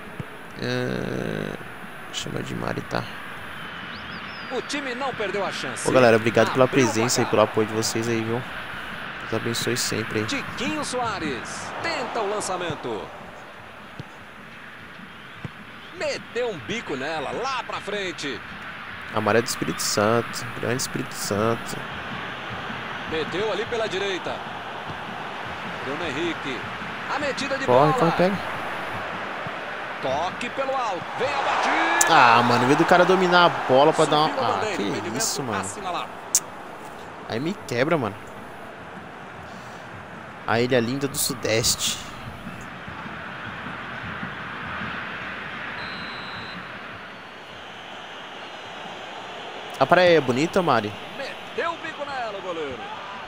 chama de Mari, tá? O time não perdeu a chance. Ô, galera, obrigado pela Abriu o presença e placar. pelo apoio de vocês aí, viu? Deus abençoe sempre aí. Tiquinho Soares tenta o lançamento. Meteu um bico nela, lá pra frente. A Maré do Espírito Santo. Grande Espírito Santo. Meteu ali pela direita. Bruno Henrique. A metida de Corre, bola. corre, pega. Toque pelo alto. Vem a batida. Ah, mano, em vez do cara dominar a bola pra dar Subiu o uma... Ah, bandeira, que impedimento isso, mano. assinalado. Aí me quebra, mano. A Ilha Linda do Sudeste. A praia é bonita, Mari? Meteu o bico nela, o goleiro.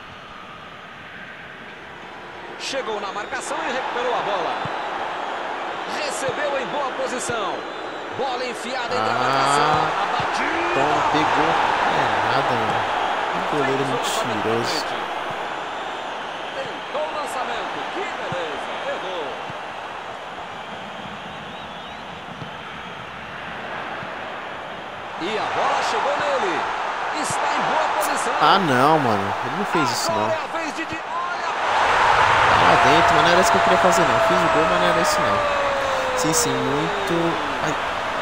Chegou na marcação e recuperou a bola. Recebeu em boa posição. Bola enfiada entre a marcação. A batida. Toma, pegou. É nada, mano. Que goleiro mentiroso. Tentou o lançamento. Que beleza. Errou. E a bola chegou nele. Está em boa posição. Ah, não, mano. Ele não fez isso, não. Agora é a vez de... Olha. Tá lá dentro, mas não era isso que eu queria fazer, não. Fiz o gol, mas não era isso, não. Sim, sim, muito... Ai.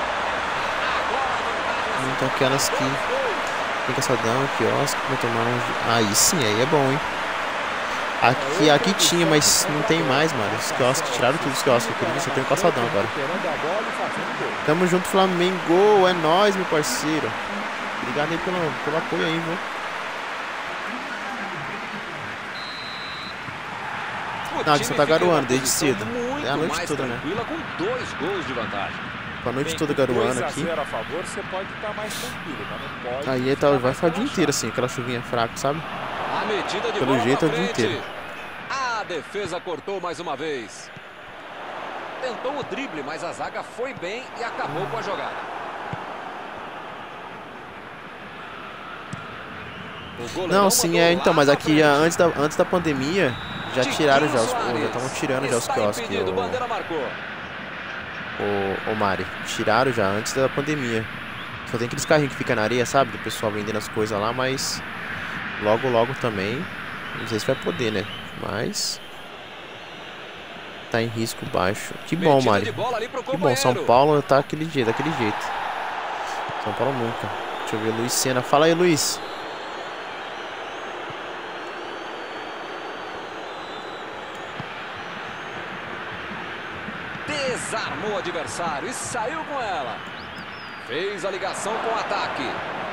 Muito aquelas que... Tem calçadão, quiosque, pra tomar um... Aí sim, aí é bom, hein. Aqui tinha, mas não tem mais, mano. Os quiosques, tiraram tudo os quiosques. Eu queria, só tem um calçadão agora. Tamo junto, Flamengo. É nóis, meu parceiro. Obrigado aí pelo apoio aí, viu. Não, aqui só tá garoando desde cedo. É a noite toda, né? Com 2 gols de vantagem. A noite toda garoando aqui. 2 a 0 a favor, você pode estar mais tranquilo, mas não pode. Aí tá, vai ficar o dia inteiro assim, aquela chuvinha fraca, sabe? A metida de Pelo bola jeito é o pra dia frente. inteiro. A defesa cortou mais uma vez. Tentou o drible, mas a zaga foi bem e acabou com a jogada. O goleirão Não, sim, mandou então, lá mas pra aqui frente. antes da pandemia já tiraram já os... Já estavam tirando já os Está quiosques. impedido, bandeira marcou. Ô Mari, tiraram já antes da pandemia. Só tem aqueles carrinhos que ficam na areia, sabe? Do pessoal vendendo as coisas lá, mas logo também. Não sei se vai poder, né? Mas tá em risco baixo. Que bom, Metida Mari. de bola ali pro Que bom, São companheiro. Paulo tá daquele jeito. São Paulo nunca. Deixa eu ver, Luiz Sena. Fala aí, Luiz. Desarmou o adversário e saiu com ela. Fez a ligação com o ataque.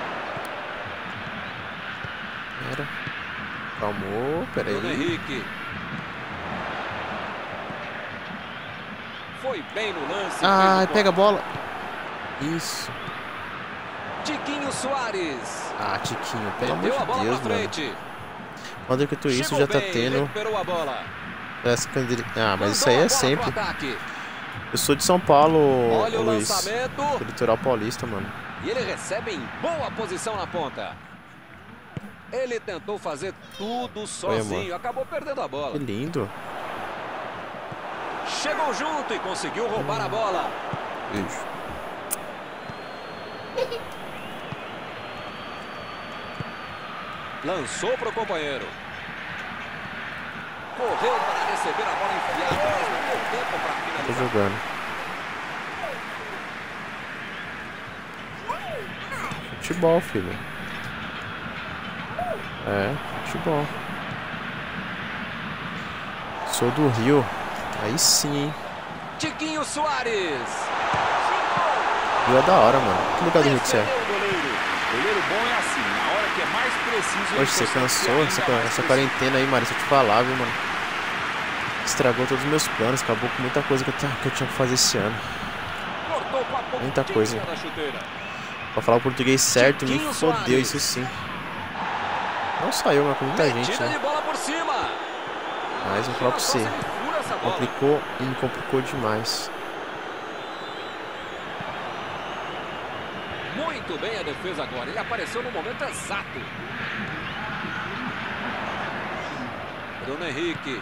Era. Calmou, peraí. Bruno Henrique. Foi bem no lance. Ah, pega a bola. Isso. Tiquinho Soares. Ah, Tiquinho, pelo amor Meteu a bola de Deus, pra mano. frente. Quando é que tu isso Chegou já tá bem, tendo. recuperou a bola. Ah, mas isso aí Mandou é a bola sempre. pro ataque. Eu sou de São Paulo, Olha o Luiz. lançamento. Do litoral paulista, mano. E ele recebe em boa posição na ponta. Ele tentou fazer tudo sozinho. Acabou perdendo a bola. Que lindo. Chegou junto e conseguiu roubar a bola. Beijo. Lançou para o companheiro. Correu para receber a bola enfiada, mas não deu tempo para Tô finalizar. jogando. Futebol, filho. É, futebol. Sou do Rio. Aí sim, hein. Tiquinho Soares. Rio é da hora, mano. Que legal do Rio que você é. Defendeu o goleiro. Goleiro bom é assim, na hora que é mais preciso... ele Hoje você consegue ser cansou, ainda essa mais preciso. quarentena aí, Mari, se eu te falar, viu, mano. Estragou todos os meus planos, acabou com muita coisa que eu tinha que fazer esse ano. Cortou com a Muita coisa. pontinha da chuteira. Pra falar o português certo, me Tiquinho fodeu, Soares. isso sim. Não só eu, mas com muita gente, Metida de né? bola por cima. Mas eu vou falar pra você, Ele fura essa bola. complicou e me complicou demais. Muito bem a defesa agora. Ele apareceu no momento exato. Bruno Henrique.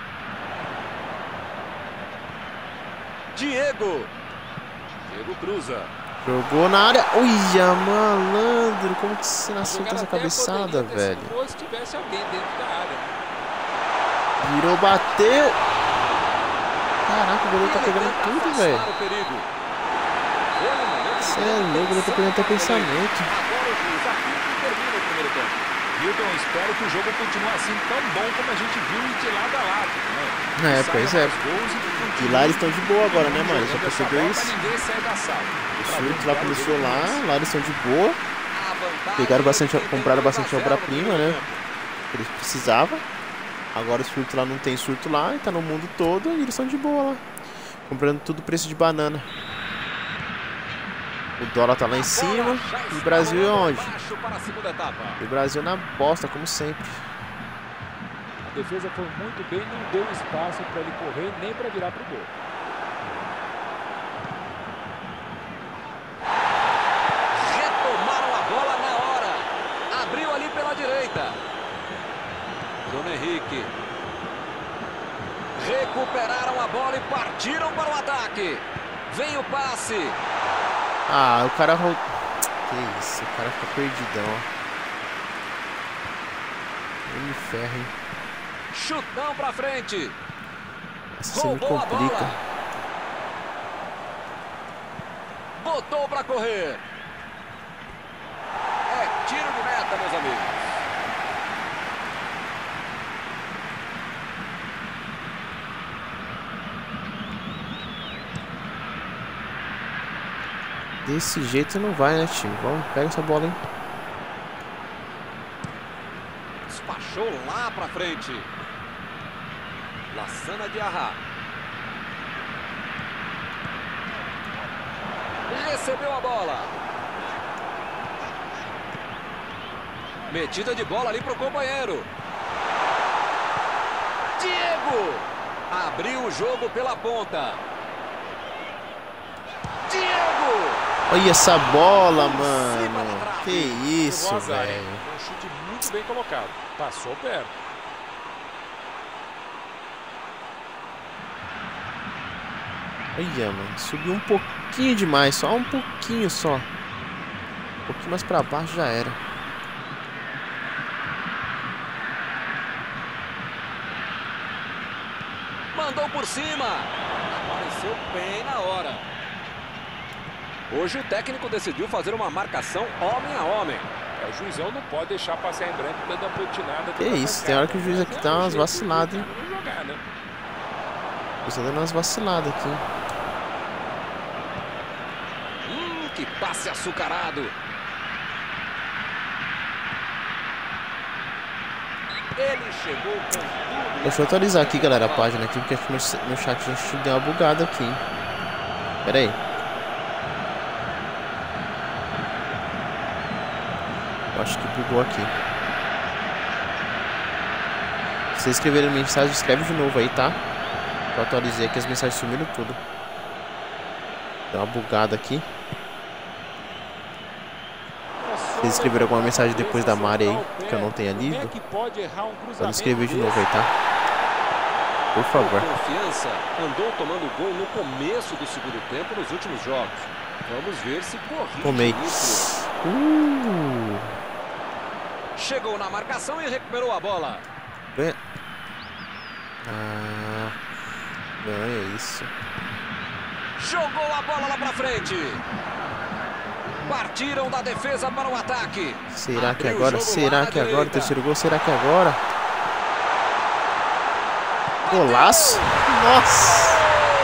Diego. Diego cruza. Jogou na área. Uia, malandro. Como que você nasceu com essa cabeçada, velho? Se tivesse alguém dentro da área. Virou, bateu. Caraca, o goleiro tá Ele pegando tenta tudo, afastar velho. o perigo. Foi no momento de Você é louco, o goleiro tá pegando até pensamento. Agora o juiz apita e termina o primeiro tempo. Hilton, espero que o jogo continue assim tão bom como a gente viu de lado a lado, né? É, Que pois saia é. mais gols e que E lá eles estão de boa agora, né, mano? Já jogando essa percebeu bola isso? pra ninguém sair da sala. O surto lá começou lá eles estão de boa. A vantagem Pegaram bastante, é que tem compraram 2 a bastante 0 no obra-prima, primeiro né? tempo. Que eles precisavam. Agora o surto lá não tem surto lá, e tá no mundo todo e eles estão de boa lá. Comprando tudo preço de banana. O dólar tá lá em cima. E o Brasil é onde? Baixo para a segunda etapa. E o Brasil na bosta, como sempre. A defesa foi muito bem, não deu espaço para ele correr nem para virar pro gol. Retomaram a bola na hora. Abriu ali pela direita. Bruno Henrique. Recuperaram a bola e partiram para o ataque. Vem o passe. Ah, o cara... Que isso, o cara fica perdidão, ó. Ele me ferra, hein. Chutão para frente. Essa você me Roubou a complica. bola. Botou para correr. É tiro de meta, meus amigos. Desse jeito não vai, né, time? Vamos, pega essa bola, hein. Despachou lá pra frente. Lassana de Arra. Recebeu a bola. Metida de bola ali pro companheiro. Diego. Abriu o jogo pela ponta. Diego. Olha essa bola, mano. Que isso, Jogou azar, hein? velho. Foi um chute muito bem colocado. Passou perto. Olha, mano. Subiu um pouquinho demais. Só um pouquinho só. Um pouquinho mais pra baixo já era. Mandou por cima. Apareceu bem na hora. Hoje o técnico decidiu fazer uma marcação homem a homem. O juizão não pode deixar passar em branco dando a butinada. Que isso, tem hora que o juiz aqui dá umas vaciladas, hein. Jogar, né? O juiz tá dando umas vaciladas aqui. Que passe açucarado. Ele chegou com tudo. Deixa eu atualizar aqui, galera, a página aqui, porque acho que meu chat já deu uma bugada aqui, hein? Pera aí. Eu acho que bugou aqui. Se vocês escreverem mensagem, escreve de novo aí, tá? Eu atualizei aqui, as mensagens sumiram tudo. Deu uma bugada aqui. Se vocês escreveram alguma mensagem depois da Mari aí, que eu não tenha lido, pode escrever de novo aí, tá? Por favor. Confiança andou tomando gol no começo do segundo tempo nos últimos jogos. Vamos ver se corrige. Tomei. Isso. Chegou na marcação e recuperou a bola. Ganha isso. Jogou a bola lá pra frente. Partiram da defesa para o ataque. Será que agora? Será que agora? Terceiro gol? Será que agora? Golaço! Nossa!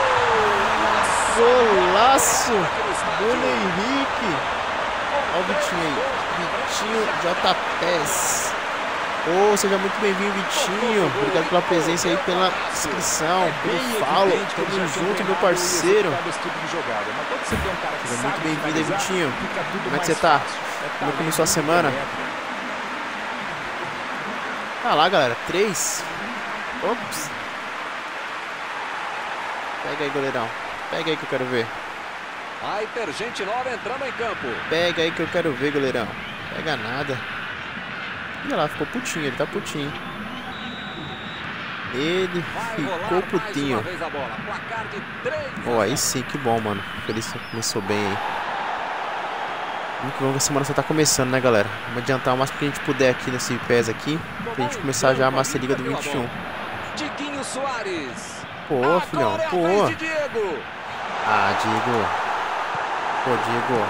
Golaço! Bruno Henrique! Olha o Vitinho aí. Vitinho JPS. Oh, seja muito bem-vindo, Vitinho. Obrigado pela presença aí, pela inscrição, pelo follow. Tamo junto, meu parceiro. Seja muito bem-vindo aí, Vitinho. Como é que você tá? Como começou a semana? Tá lá, galera. 3. Ops. Pega aí, goleirão. Pega aí que eu quero ver. Hyper Gente Nova entrando em campo. Pega aí que eu quero ver, goleirão. Pega nada. Olha lá, ficou putinho, ele tá putinho. Ele ficou putinho. Oh, aí sim, que bom, mano. Feliz começou bem aí. Muito bom que a semana só tá começando, né, galera? Vamos adiantar o máximo que a gente puder aqui nesse PES aqui, pra gente começar já a Master Liga do 21. Tiquinho Soares. Pô, filhão, pô. Ah, Diego. Pô, Diego.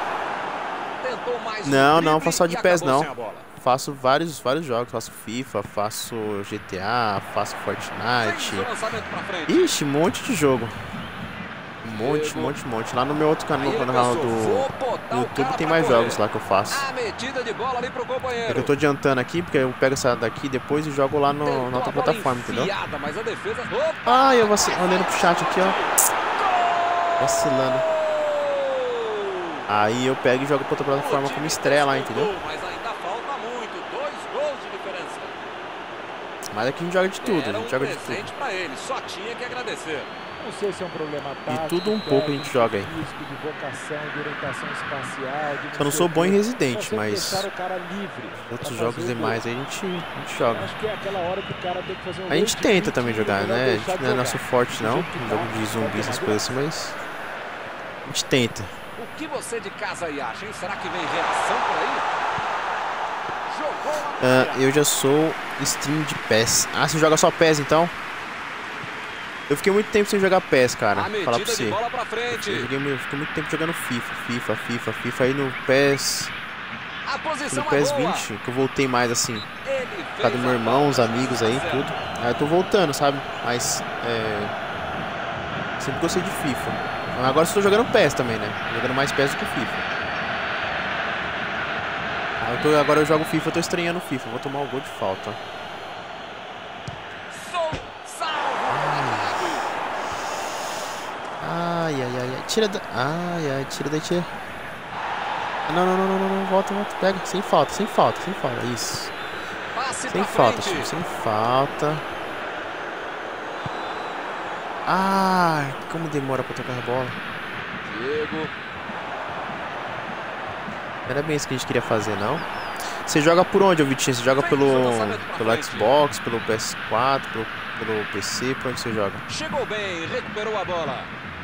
Não, não, faço só de PES não. Faço vários jogos, faço FIFA, faço GTA, faço Fortnite. Ixi, um monte de jogo. Um monte. Lá no meu outro canal do YouTube tem mais jogos lá que eu faço. É que eu tô adiantando aqui, porque eu pego essa daqui depois e jogo lá na outra plataforma, entendeu? Ah, eu olhando pro chat aqui, ó. Vacilando. Aí eu pego e jogo pra outra plataforma como estreia lá, entendeu? Mas aqui a gente joga de tudo, a gente joga de tudo. Pra ele, só tinha que agradecer. Não sei se é um problema tático, de tudo um pouco a gente joga aí. Físico, de vocação, de orientação espacial, de só não sou bom em Resident, mas o cara livre outros jogos demais aí a gente joga. Acho que é aquela hora que o cara tem que fazer a gente tenta também jogar, né? A gente não é nosso forte não, jogo de zumbi, essas coisas assim, mas a gente tenta. O que você de casa aí acha, hein? Será que vem reação por aí? Eu já sou stream de PES. Ah, você joga só PES então? Eu fiquei muito tempo sem jogar PES, cara. Falar pra você. Eu fiquei muito tempo jogando FIFA. Aí no PES. No PES 20, que eu voltei mais assim. Por causa do meu irmão, os amigos aí, tudo. Aí eu tô voltando, sabe? Mas sempre gostei de FIFA. Agora eu estou jogando PES também, né? Jogando mais PES do que FIFA. Agora eu jogo FIFA, eu tô estranhando FIFA. Vou tomar o gol de falta. Ai. Tira da... tira daí, tira. Não. Volta. Pega. Sem falta. Isso. Sem falta, filho. Sem falta. Ai, como demora pra tocar a bola. Diego. Não era bem isso que a gente queria fazer, não. Você joga por onde, Vitinho? Você joga pelo Xbox, pelo PS4, pelo PC? Por onde você joga? Chegou bem, recuperou a bola.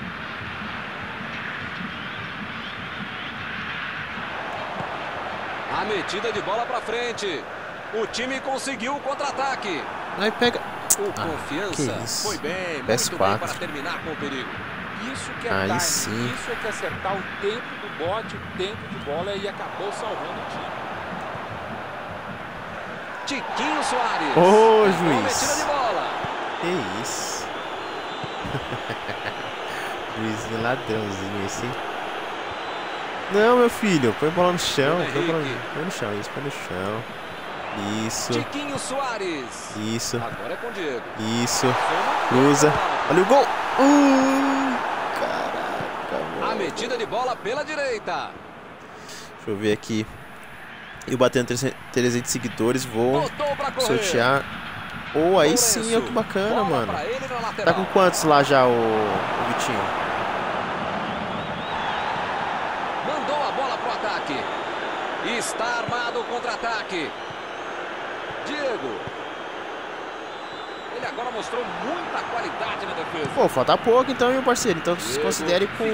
A metida de bola pra frente. O time conseguiu o contra-ataque. Aí pega. O Confiança foi bem, muito bem para terminar com o perigo. Isso que é aí time, sim. Isso é que acertar o tempo do bote, o tempo de bola e acabou salvando o time. Tiquinho Soares. Ô, juiz. Metida de bola. Que isso. Juizinho ladrãozinho esse. Não, meu filho, põe a bola no chão. Põe no chão, isso, põe no chão. Isso. Tiquinho Soares. Isso. Agora é com o Diego. Isso. Cruza. Olha o gol. Caraca, mano. A metida de bola pela direita. Deixa eu ver aqui. Eu batendo 300 seguidores, vou sortear. Oh, aí sim, ó, que bacana, mano. Tá com quantos lá já, o Vitinho? Mandou a bola pro ataque. Está armado o contra-ataque. Diego. Ele agora mostrou muita qualidade na defesa. Pô, falta pouco então, meu parceiro. Então se considere com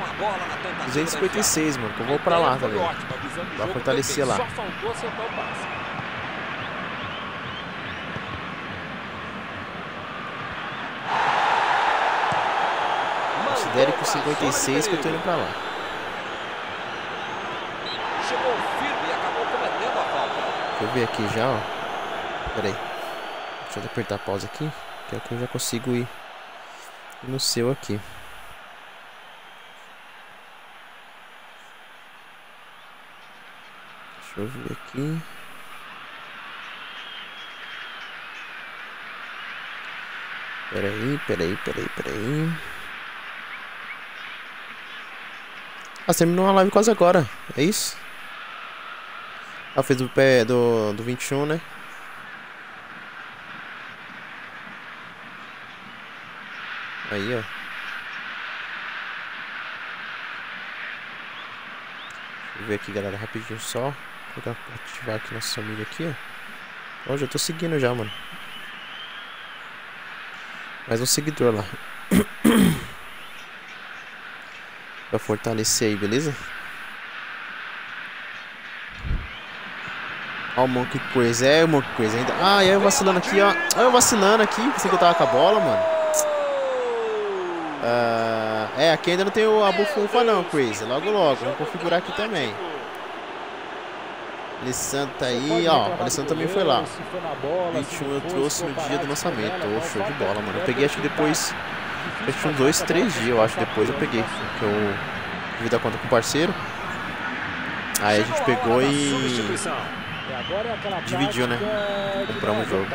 256, mano. Que eu vou pra lá também. Vai fortalecer lá. Só faltou acertar o passe. Considere com 56 que eu tô indo pra lá. Chegou firme e acabou cometendo a falta. Deixa eu ver aqui já, ó. Pera aí. Deixa eu apertar a pausa aqui. Que é que eu já consigo ir no seu aqui. Deixa eu ver aqui. Peraí. Ah, terminou a live quase agora. É isso? Ah, fez o pé do 21, né? Aí, ó. Deixa eu ver aqui, galera, rapidinho só. Vou ativar aqui nossa amiga aqui, ó. Ó, já tô seguindo já, mano. Mais um seguidor lá. Pra fortalecer aí, beleza? Ó o Monkey Crazy. É, o Monkey Crazy ainda. Ah, e aí eu vacilando aqui, ó. Ah, eu vacilando aqui. Pensei que eu tava com a bola, mano. É, aqui ainda não tem a bufunfa não, Crazy. Logo. Vamos configurar aqui também. Alessandro tá aí, ó. O Alessandro também foi lá. 21 eu trouxe no dia do lançamento. Oh, show de bola, mano. Eu peguei, acho que depois... Acho que uns 2, 3 dias, eu acho. Depois eu peguei. Que eu divido a conta com o parceiro. Aí a gente pegou e... dividiu, né? Compramos o jogo.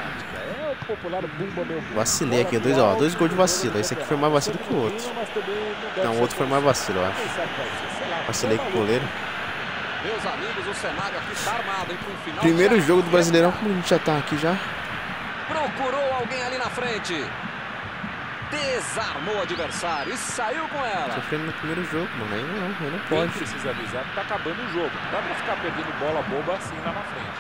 Vacilei aqui, dois gols de vacilo. Esse aqui foi mais vacilo que o outro. Não, o outro foi mais vacilo, eu acho. Vacilei com o goleiro. Meus amigos, o cenário aqui está armado, hein, para um final. Primeiro jogo do Brasileirão, como a gente já tá aqui já. Procurou alguém ali na frente. Desarmou o adversário e saiu com ela. Sofrendo no primeiro jogo, mano. Aí não Quem pode. precisa avisar que tá acabando o jogo. Não dá pra ficar perdendo bola boba assim lá na frente.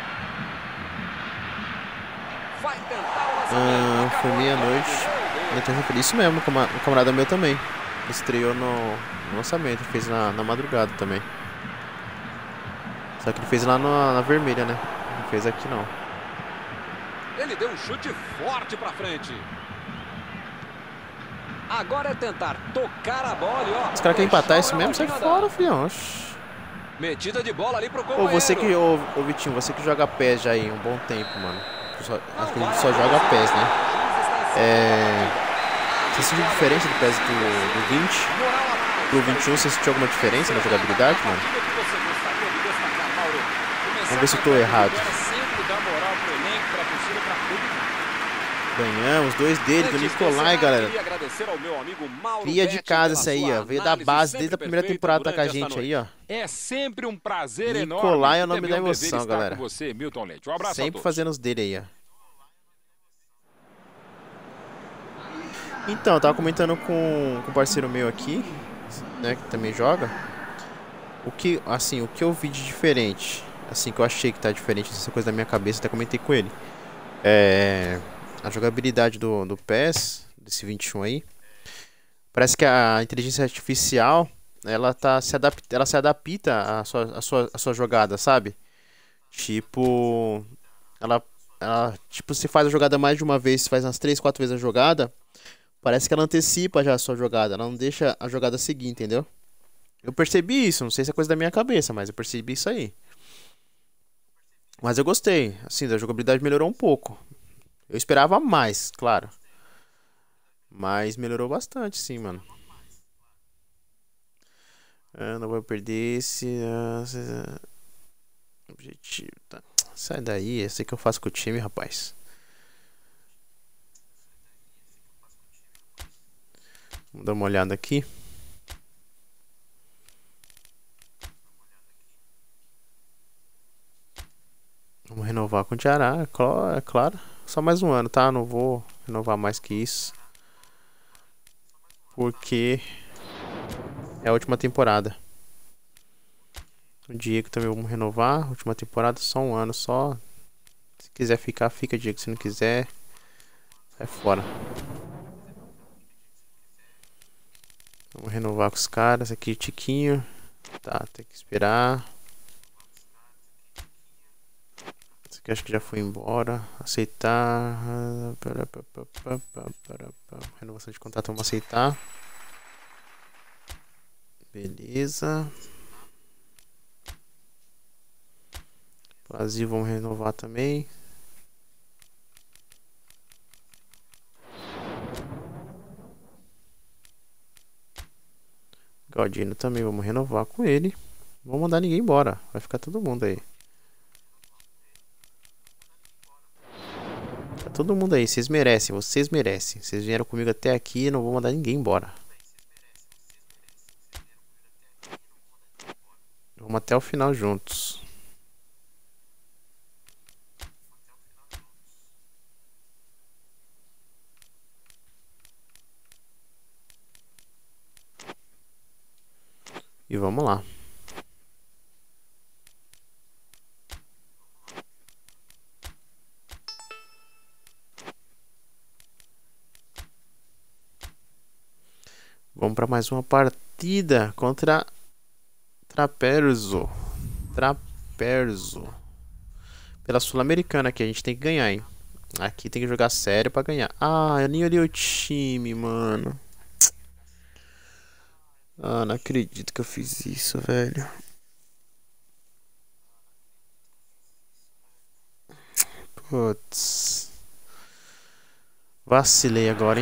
Vai tentar o lançamento. Foi meia-noite. Isso mesmo, o camarada meu também. Estreou no lançamento, fez na madrugada também. Só que ele fez lá na vermelha, né? Não fez aqui não. Ele deu um chute forte pra frente. Agora é tentar tocar a bola e ó. Os caras querem empatar isso mesmo? Sai fora, filhão. Metida de bola ali pro companheiro. Ô, você que, ô Vitinho, você que joga PES já aí um bom tempo, mano. Acho que a gente só joga PES, né? Você sentiu diferença do PES do 20 pro 21? Você sentiu alguma diferença na jogabilidade, mano? Vamos ver se eu tô errado. Ganhamos, 2 dele, do Nicolai, galera. Cria de casa essa aí, ó. Veio da base desde a primeira temporada, tá com a gente aí, ó. É sempre um prazer enorme. Nicolai é o nome da emoção, galera. Você, Milton Leite. Um abraço. Sempre fazendo os dele aí, ó. Então, eu tava comentando com um parceiro meu aqui, né, que também joga. O que eu vi de diferente, assim, que eu achei que tá diferente dessa coisa da minha cabeça, até comentei com ele. A jogabilidade do PES, desse 21 aí, parece que a inteligência artificial, ela se adapta à sua jogada, sabe? Tipo, tipo, se faz a jogada mais de uma vez, se faz umas 3, 4 vezes a jogada, parece que ela antecipa já a sua jogada, ela não deixa a jogada seguir, entendeu? Eu percebi isso, não sei se é coisa da minha cabeça, mas eu percebi isso aí. Mas eu gostei, assim, da jogabilidade melhorou um pouco. Eu esperava mais, claro. Mas melhorou bastante, sim, mano. Não vou perder esse objetivo, tá? Sai daí, esse que eu faço com o time, rapaz. Vamos dar uma olhada aqui. Vamos renovar com o Ceará, é claro. Só mais um ano, tá? Não vou renovar mais que isso. Porque é a última temporada. O Diego também vamos renovar. Última temporada, só um ano só. Se quiser ficar, fica, Diego. Se não quiser, sai fora. Vamos renovar com os caras. Aqui, Tiquinho. Tá, tem que esperar. Esse aqui acho que já foi embora. Aceitar. Renovação de contrato, vamos aceitar. Beleza. Vazio, vamos renovar também. Galdino também, vamos renovar com ele. Não vou mandar ninguém embora. Vai ficar todo mundo aí. Tá todo mundo aí, vocês merecem, vocês merecem. Vocês vieram comigo até aqui, não vou mandar ninguém embora. Vamos até o final juntos. E vamos lá. Vamos para mais uma partida contra Traperzo. Pela Sul-Americana aqui, a gente tem que ganhar, hein? Aqui tem que jogar sério pra ganhar. Ah, eu nem olhei o time, mano. Ah, não acredito que eu fiz isso, velho. Putz. Vacilei agora, hein?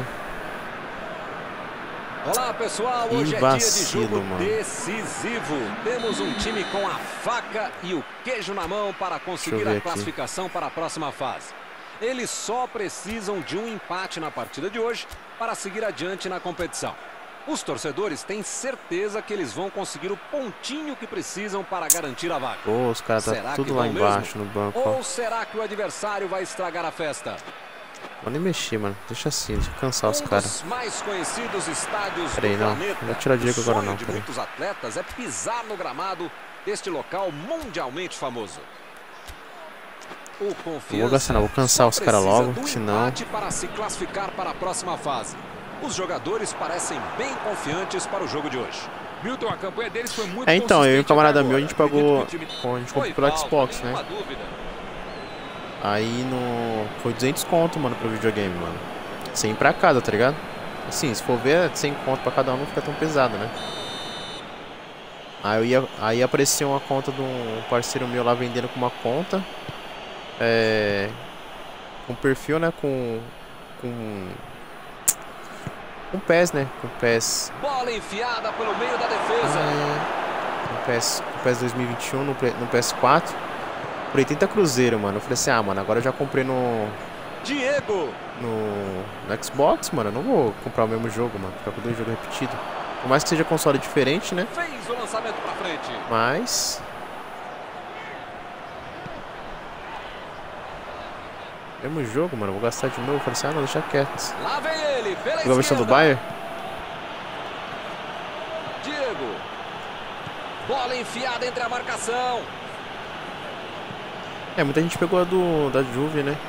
Olá, pessoal. Hoje é dia de jogo decisivo. Temos um time com a faca e o queijo na mão para conseguir a classificação para a próxima fase. Eles só precisam de um empate na partida de hoje para seguir adiante na competição. Os torcedores têm certeza que eles vão conseguir o pontinho que precisam para garantir a vaga. Pô, os caras tá tudo lá embaixo no banco. Ou será que o adversário vai estragar a festa? Vou nem mexer, mano. Deixa assim, deixa eu cansar os caras. Mais conhecidos estádios do planeta. Não vou tirar o Diego agora não. De muitos atletas é pisar no gramado deste local mundialmente famoso. O Confiança não vou gastar não, vou cansar os caras logo, senão para se classificar para a próxima fase. Os jogadores parecem bem confiantes para o jogo de hoje. Milton, a campanha deles foi muito então, eu e o camarada meu, a gente pagou, a gente comprou pelo Xbox, né? Aí foi 200 conto, mano, pro videogame, mano. 100 pra cada, tá ligado? Assim, se for ver, 100 conto pra cada um não fica tão pesado, né? Aí apareceu uma conta de um parceiro meu lá vendendo com uma conta. Com perfil, né? Com PES, né? Com PES. Bola enfiada pelo meio da defesa. Com PES 2021 no PS4. Por 80 cruzeiro, mano. Eu falei assim, mano, agora eu já comprei no Xbox, mano. Eu não vou comprar o mesmo jogo, mano. Ficar com 2 jogos repetidos. Por mais que seja console diferente, né? Fez o lançamento pra frente. Mas mesmo jogo, mano. Eu vou gastar de novo. Eu falei assim, não, deixa quieto. Lá vem ele, pela esquerda. A versão do Bayern. Diego. Bola enfiada entre a marcação. Muita gente pegou a da Juve, né?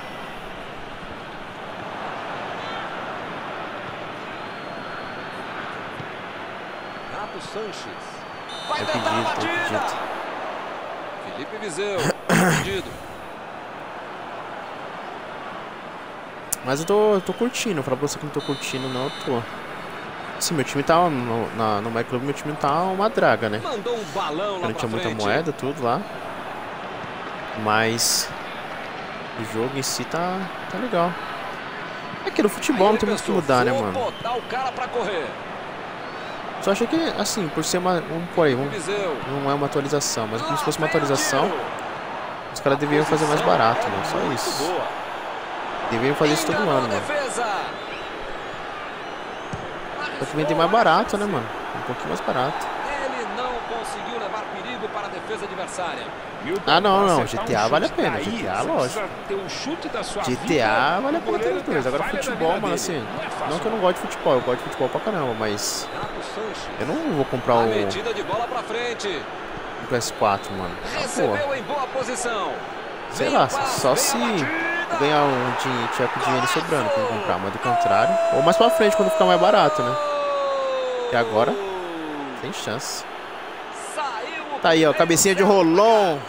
Renato Sanches. Vai tentar a batida. Felipe Viseu. Pedido. Mas eu tô curtindo. Vou falar pra você que não tô curtindo, não. Eu tô. Sim, meu time tá no My Club, meu time tá uma draga, né? Mandou um balão lá não tinha muita moeda, tudo lá. Mas o jogo em si tá legal. É que no futebol não tem muito o que mudar, né, mano? Botar o cara pra correr. Só achei que, assim, por ser uma... não é uma atualização, mas como se fosse uma atualização, os caras deveriam fazer mais barato, mano. Só isso. Deveriam fazer isso todo ano, mano. Só que vender mais barato, né, mano? Um pouquinho mais barato. Ele não conseguiu levar perigo para a defesa adversária. Ah, não. GTA vale a pena. GTA, lógico. GTA vale a pena ter os dois. Agora futebol, mano, assim... Não que eu não gosto de futebol. Eu gosto de futebol pra caramba, mas... Eu não vou comprar o PS4, mano. Recebeu em boa posição. Sei lá, só se ganhar tiver com dinheiro sobrando pra comprar, mas do contrário. Ou mais pra frente, quando ficar mais barato, né? E agora, sem chance. Tá aí, ó, cabecinha de Rolon.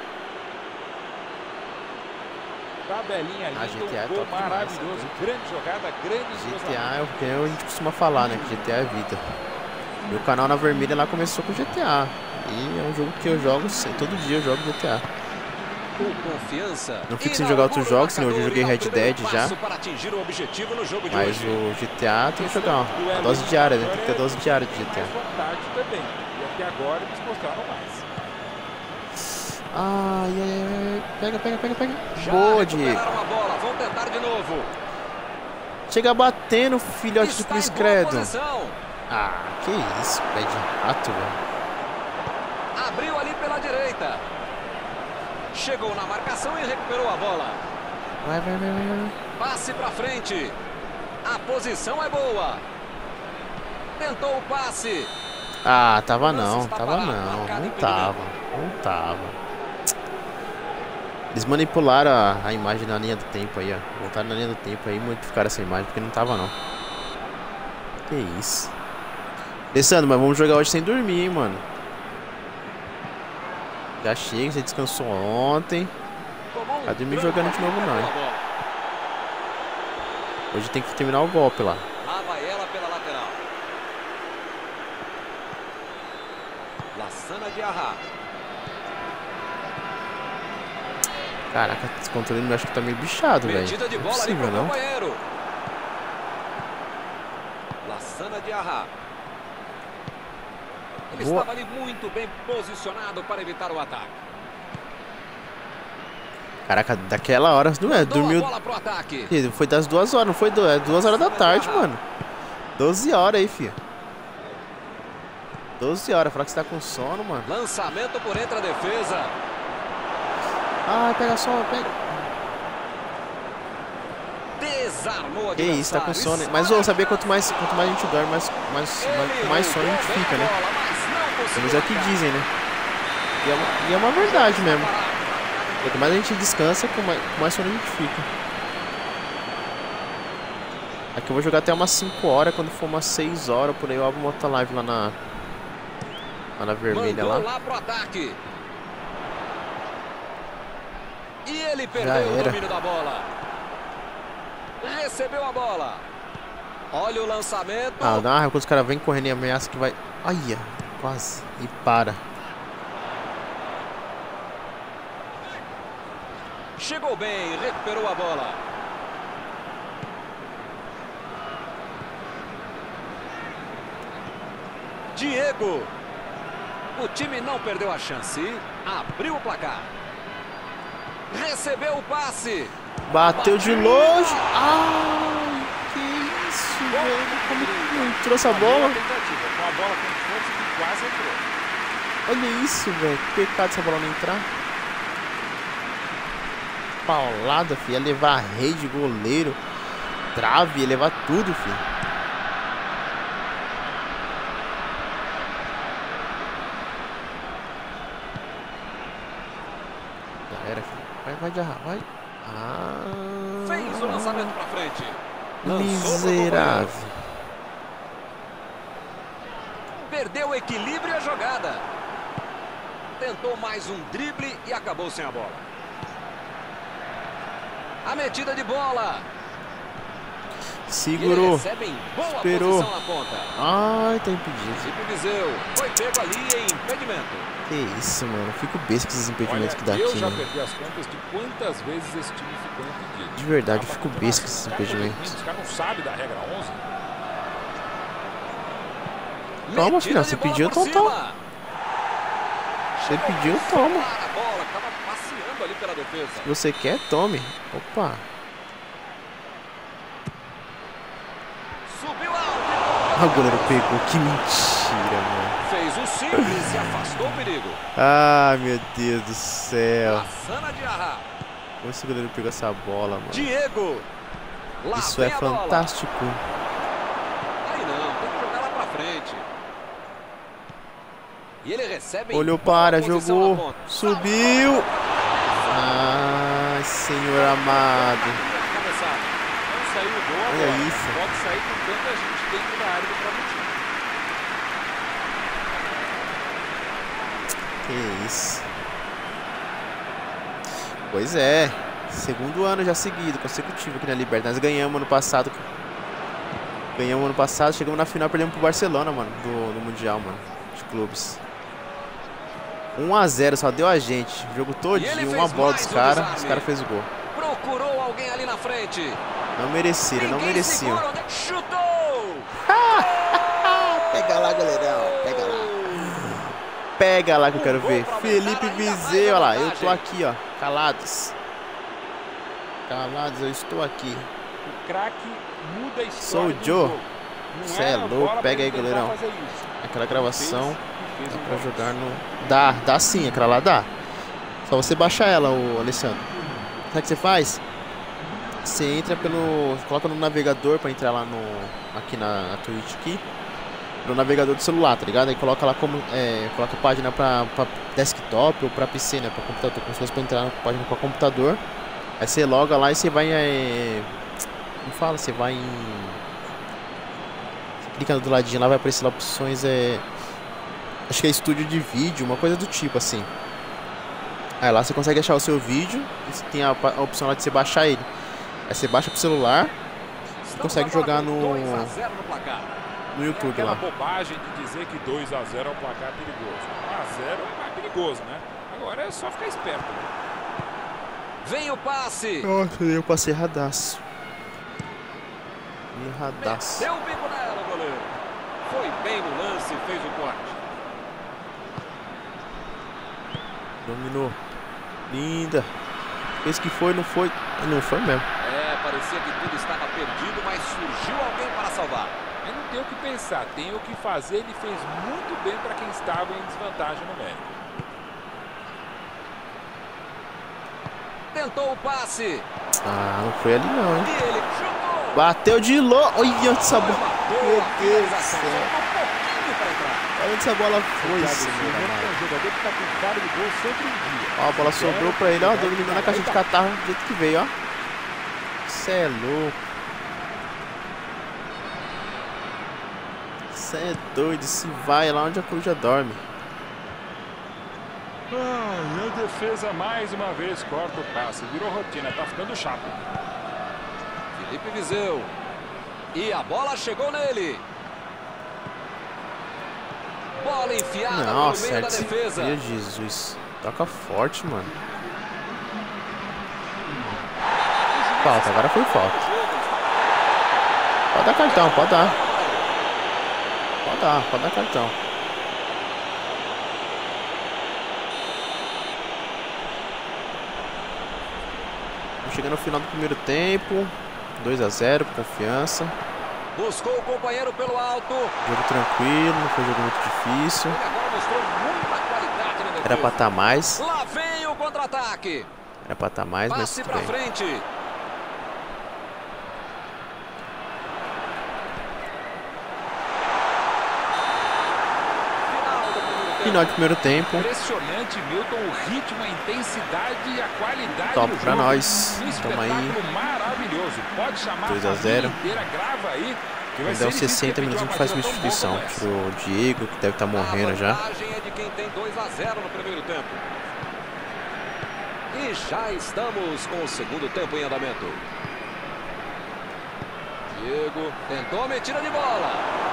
Tabelinha A linda, GTA é um gol top demais, maravilhoso. Grande jogada, grande GTA é o que a gente costuma falar, né? Que GTA é vida. Meu canal na vermelha lá começou com GTA. E é um jogo que eu jogo, todo dia eu jogo GTA. Não fico sem jogar outros jogos, senão eu joguei Red Dead já. Mas o GTA tem que jogar, ó. A dose diária, né? Tem que ter dose diária de GTA. E até agora eles mostraram mais. Ai. Pega. Boa, Diego. Vão tentar de novo. Chega batendo, filhote de Cruz Credo. Ah, que isso, pé de rato, velho. Abriu ali pela direita. Chegou na marcação e recuperou a bola. Vai. Passe pra frente. A posição é boa. Tentou o passe. Ah, tava não. Não tava. Eles manipularam a imagem na linha do tempo aí, ó. Voltaram na linha do tempo aí e modificaram essa imagem, porque não tava não. Que isso. Alessandro, mas vamos jogar hoje sem dormir, hein, mano. Já chega, você descansou ontem. Vai dormir jogando de novo não, hein. Hoje tem que terminar o golpe lá. Lá vai ela pela lateral. Lassana de Arra. Caraca, esse controle eu acho que tá meio bichado, velho. Metida de bola ali pro companheiro. Lassana de Arra. Ele estava ali muito bem posicionado para evitar o ataque. Caraca, daquela hora, não é? Dormiu. Foi das 2 horas, não foi? É 2 horas da tarde, mano. 12 horas aí, filho. 12 horas, falar que você tá com sono, mano. Lançamento por entre a defesa. Ai, pega só, pega. Desarmou a que isso, tá com sono. Mas eu sabia quanto mais a gente dorme, mais sono a gente fica, né? Mas é o que dizem, né? E é uma verdade mesmo. Quanto mais a gente descansa, com mais sono a gente fica. Aqui eu vou jogar até umas 5 horas. Quando for umas 6 horas, por aí eu abro uma outra live lá na vermelha lá. Pro ataque. E ele perdeu o domínio da bola. Recebeu a bola. Olha o lançamento. Ah, dá uma raiva quando os caras vêm correndo e ameaça que vai... Olha, quase. E para. Chegou bem, recuperou a bola. Diego. O time não perdeu a chance. Abriu o placar. Recebeu o passe. Bateu de longe. Ai, que isso, velho. Como que não entrou essa bola? Com a bola com força que quase entrou. Olha isso, velho. Que pecado essa bola não entrar. Paulada, filho. Ia levar a rede, goleiro, trave, ia levar tudo, filho. Já era, filho. Vai, Jarra, vai. Ah, fez o lançamento pra frente. Miserável. Perdeu o equilíbrio e a jogada. Tentou mais um drible e acabou sem a bola. A metida de bola. Segurou. Esperou. Ai, tá impedido. Foi pego ali em impedimento. Que isso, mano. Eu fico besta com esses impedimentos que dá aqui, eu já mano. perdi as contas de quantas vezes esse time ficou impedido. De verdade, eu fico besta com esses impedimentos. Os caras não sabem da regra 11. Toma, filhão. Você pediu, então toma. Você pediu, toma. A bola estava passeando ali pela defesa. Se você quer, tome. Opa. Subiu alto. Ah, o goleiro pegou. Que mentira, mano. Fez o simples e afastou o perigo. Ah, meu Deus do céu. Lassana de Arra. Como esse goleiro pegou essa bola, mano? Diego. Lá isso é fantástico. Aí não, tem que jogar lá pra frente. E ele recebe. Olhou para, jogou. Subiu. Ai, Senhor amado. Não saiu o gol agora. Olha isso. Pode sair com tanta gente dentro da área do próprio time. Que isso. Pois é. Segundo ano já seguido, consecutivo aqui na Libertadores. Nós ganhamos ano passado. Chegamos na final, perdemos pro Barcelona, mano, do Mundial, mano, de clubes. 1 a 0, só deu a gente. O jogo todinho, uma bola dos caras. Os caras fez o gol. Procurou alguém ali na frente. Não mereceram, não mereciam. Chutou! Pega lá, goleirão, pega lá. Pega lá que eu quero ver. Felipe Viseu, olha lá, eu tô aqui, ó, calados. Calados, eu estou aqui. O craque muda a história. Sou o Joe. Você é louco, pega aí, goleirão. Aquela gravação dá pra jogar no... Dá sim, aquela lá dá. Só você baixar ela, o Alessandro. Sabe o que você faz? Você entra pelo... Coloca no navegador pra entrar lá no... Aqui na Twitch aqui. No navegador do celular, tá ligado? Aí coloca lá como... coloca a página pra desktop ou pra PC, né? Pra computador. Como se fosse pra entrar na página pra computador. Aí você loga lá e você vai como fala? Você vai em... Você clica do ladinho lá, vai aparecer lá opções, acho que é estúdio de vídeo, uma coisa do tipo assim. Aí lá você consegue achar o seu vídeo e você tem a opção lá de você baixar ele. Aí você baixa pro celular e consegue jogar no YouTube aquela lá. Bobagem de dizer que 2 a 0 é um placar perigoso. 1 a 0 é mais perigoso, né? Agora é só ficar esperto, né? Vem o passe. Nossa, eu passei erradaço. Erradaço. Deu o bico nela, goleiro. Foi bem no lance, fez o corte. Dominou. Linda. Esse que foi, não foi. Não foi mesmo. Parecia que tudo estava perdido, mas surgiu alguém para salvar. Mas não tem o que pensar, tem o que fazer. Ele fez muito bem para quem estava em desvantagem numérica. Tentou o passe. Ah, não foi ali não, hein? E ele chutou. Bateu de longe. Olha onde essa bola. Meu Deus do céu. Olha onde essa bola foi, senhor. Jogador que tá com cara de gol sempre em dia. Ó, a bola sobrou pra ele, ó. Dominou na caixa de catarro do jeito que veio, ó. Cê é louco. Cê é doido. Se vai lá onde a coruja dorme. E a defesa mais uma vez corta o passe. Virou rotina, tá ficando chato. Felipe Viseu. E a bola chegou nele. Bola enfiada no meio da defesa. Meu Jesus. Toca forte, mano. Falta, agora foi falta. Pode dar cartão, pode dar. Pode dar cartão. Chegando no final do primeiro tempo, 2 a 0, confiança. Buscou o companheiro pelo alto. Jogo tranquilo, não foi um jogo muito difícil. Ele agora mostrou muita qualidade na defesa. Era pra estar mais. Lá vem o contra-ataque. Era pra estar mais, mas passe pra frente. Final de primeiro tempo. Impressionante, Milton, o ritmo, a intensidade e a qualidade. Top do pra jogo. nós. Tamo aí. Maravilhoso. Pode chamar 2 a 0. inteira, grava aí. Ainda uns 60 minutos que faz uma substituição. O Diego, que deve estar morrendo já. A vantagem é de quem tem 2 a 0 no primeiro tempo. E já estamos com o segundo tempo em andamento. Diego tentou a metida de bola.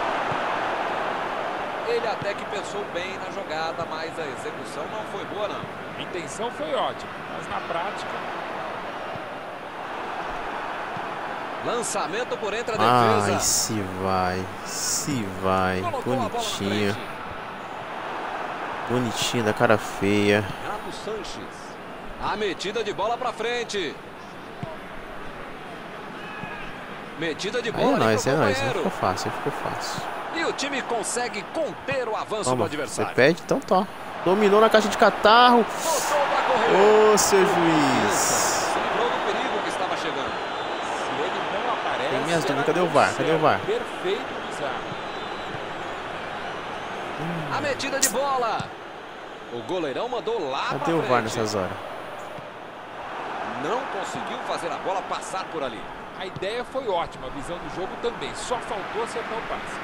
Ele até que pensou bem na jogada, mas a execução não foi boa, não. A intenção foi ótima, mas na prática... Lançamento por entre a defesa. Ai, se vai. Bonitinho. Bonitinho, da cara feia. Renato Sanches. A metida de bola pra frente. Metida de bola. É nóis. Ficou fácil. E o time consegue conter o avanço do adversário. Você pede? Então tá. Dominou na caixa de catarro. Ô, seu juiz. Se livrou do perigo que estava chegando. Se ele não aparece... Tem minhas dúvidas. Cadê o VAR? Perfeito bizarro. A metida de bola. O goleirão mandou lá pra frente. Cadê o VAR nessas horas? Não conseguiu fazer a bola passar por ali. A ideia foi ótima, a visão do jogo também. Só faltou acertar o passe.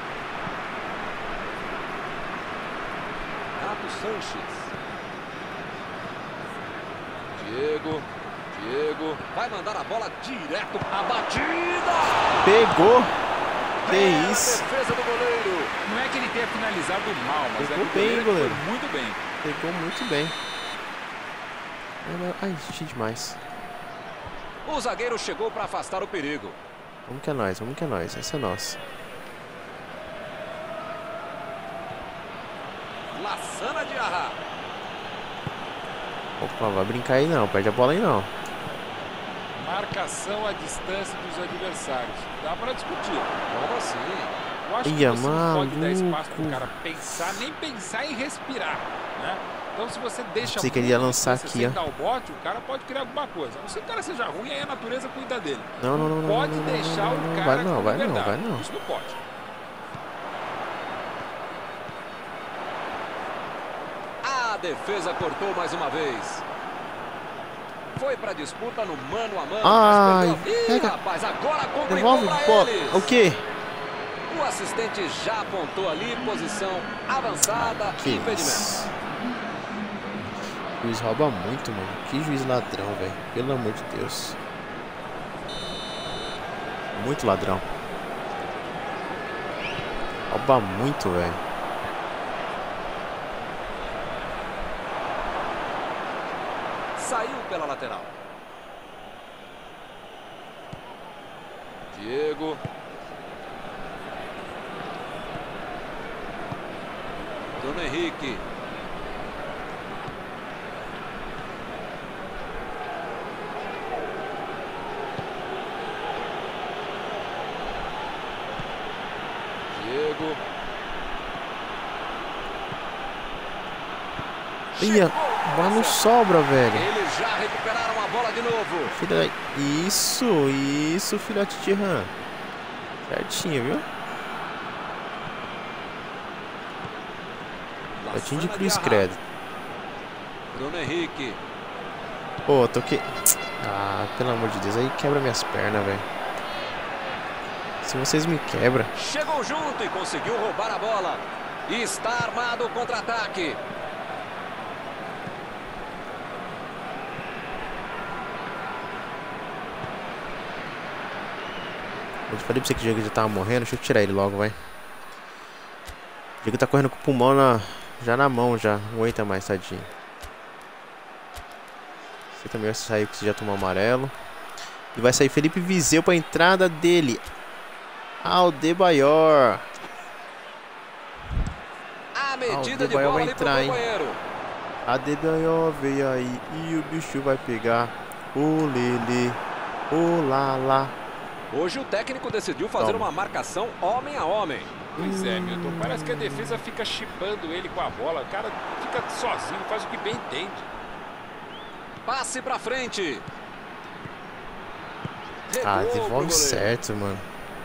Renato Sanches. Diego. Vai mandar a bola direto. A batida. Pegou. Que Bela isso? defesa do goleiro. Não é que ele tenha finalizado mal, mas Pegou é que o bem, goleiro. foi muito bem. Pegou muito bem. Ai, demais. O zagueiro chegou para afastar o perigo. Vamos que é nóis. Essa é nossa. Lassana de Arra. Opa, vai brincar aí não. Perde a bola aí não. Marcação à distância dos adversários. Dá para discutir. Como assim? Eu acho que Ia, você não pode dar espaço maluco. para o cara pensar, nem pensar em respirar, né? Então se você deixa Pensei que ele ia lançar você aqui, sentar o bote, o cara pode criar alguma coisa. Não sei que o cara seja ruim, aí a natureza cuida dele. Não. Pode deixar o cara com liberdade. Vai não. Isso não pode. A defesa cortou mais uma vez. Foi pra disputa no mano a mano. Ai, mas perdeu. Ih, pega. rapaz, agora complicou Devolve pra bola. eles. O quê? O assistente já apontou ali, posição avançada, Que impedimento. isso? O juiz rouba muito, mano. Que juiz ladrão, velho. Pelo amor de Deus. Muito ladrão. Rouba muito, velho. Saiu pela lateral. Diego. Bruno Henrique. Diego. Ia, bola não sobra, velho. Eles já recuperaram a bola de novo. Filha... Isso, filhote de rã. Certinho, viu? Filhotinho de cruz credo. Bruno Henrique. Pô, toquei... Ah, pelo amor de Deus, aí quebra minhas pernas, velho. Se vocês me quebram. Chegou junto e conseguiu roubar a bola. E está armado o contra-ataque. Eu falei pra você que o Diego já tava morrendo. Deixa eu tirar ele logo, vai. O Diego tá correndo com o pulmão já na mão, já. Não aguenta mais, tadinho. Você também vai sair porque você já tomou amarelo. E vai sair Felipe Viseu pra entrada dele. Adebayor. A medida de Adebayor bola vai ali pro entrar, hein. companheiro. Adebayor veio aí e o bicho vai pegar. O Lele. O Lala. Hoje o técnico decidiu fazer Toma. uma marcação homem a homem. Pois é, Milton. Parece que a defesa fica chipando ele com a bola. O cara fica sozinho, faz o que bem entende. Passe pra frente. Ah, Recuou pro devolve goleiro. certo, mano.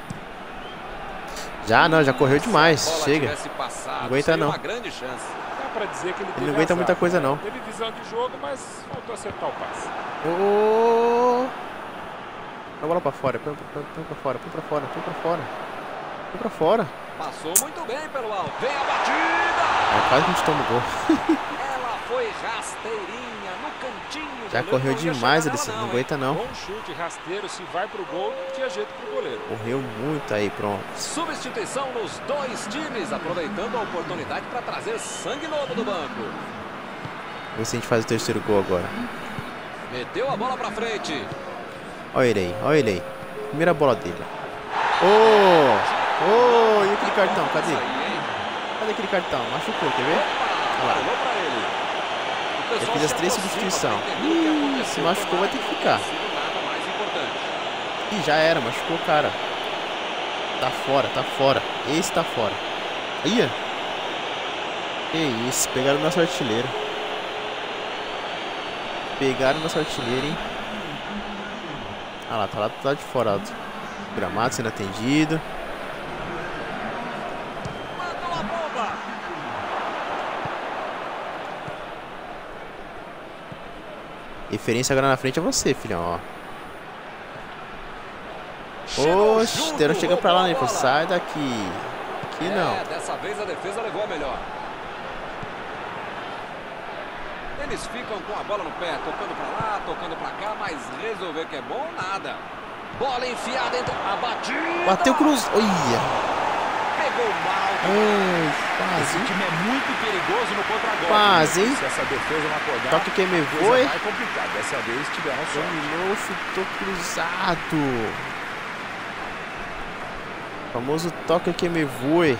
Já correu demais. Se a bola Chega. tivesse passado, Não aguenta, seria não. uma grande chance. Dá pra dizer que ele teve não aguenta azar, muita coisa, né? não. Teve visão de jogo, mas faltou acertar o passe. Ô! A bola pra fora. Põe pra fora. Põe pra fora. Passou muito bem pelo alto. Vem a batida. Quase que a gente toma o gol. Ela foi rasteirinha no cantinho. Já O goleiro correu não ia demais, chegar nela, Alisson. Não hein? aguenta, não. Bom chute, rasteiro. Se vai pro gol, não tinha jeito pro goleiro. Correu muito aí, pronto. Substituição nos dois times, aproveitando a oportunidade para trazer sangue novo do banco. Vamos ver se a gente faz o terceiro gol agora. Meteu a bola para frente. Olha ele aí. Primeira bola dele. Oh, e aquele cartão? Cadê? Cadê aquele cartão? Machucou, quer ver? Olha lá. Ele fez as 3 substituições. Se machucou, vai ter que ficar. Ih, já era, machucou o cara. Tá fora, tá fora. Esse tá fora. Ia. Que isso, pegaram o nosso artilheiro. Pegaram o nosso artilheiro, hein? Ah lá, tá lá do lado de fora. Ó. Gramado sendo atendido. Referência agora na frente é você, filhão, ó. Oxe, não chega pra lá, né? Sai daqui. Aqui não. Dessa vez a defesa levou a melhor. Eles ficam com a bola no pé, tocando pra lá, tocando pra cá, mas resolver que é bom, nada. Bola enfiada entre a batida. Bateu cruz. Olha. Pegou mal. Quase. Esse time é muito perigoso no contra-golpe. Quase, hein? Se essa defesa não acordar, toque que me foi. vai complicar. Dessa vez tiveram sorte. Dominou, chutou cruzado. O famoso toque que me voe.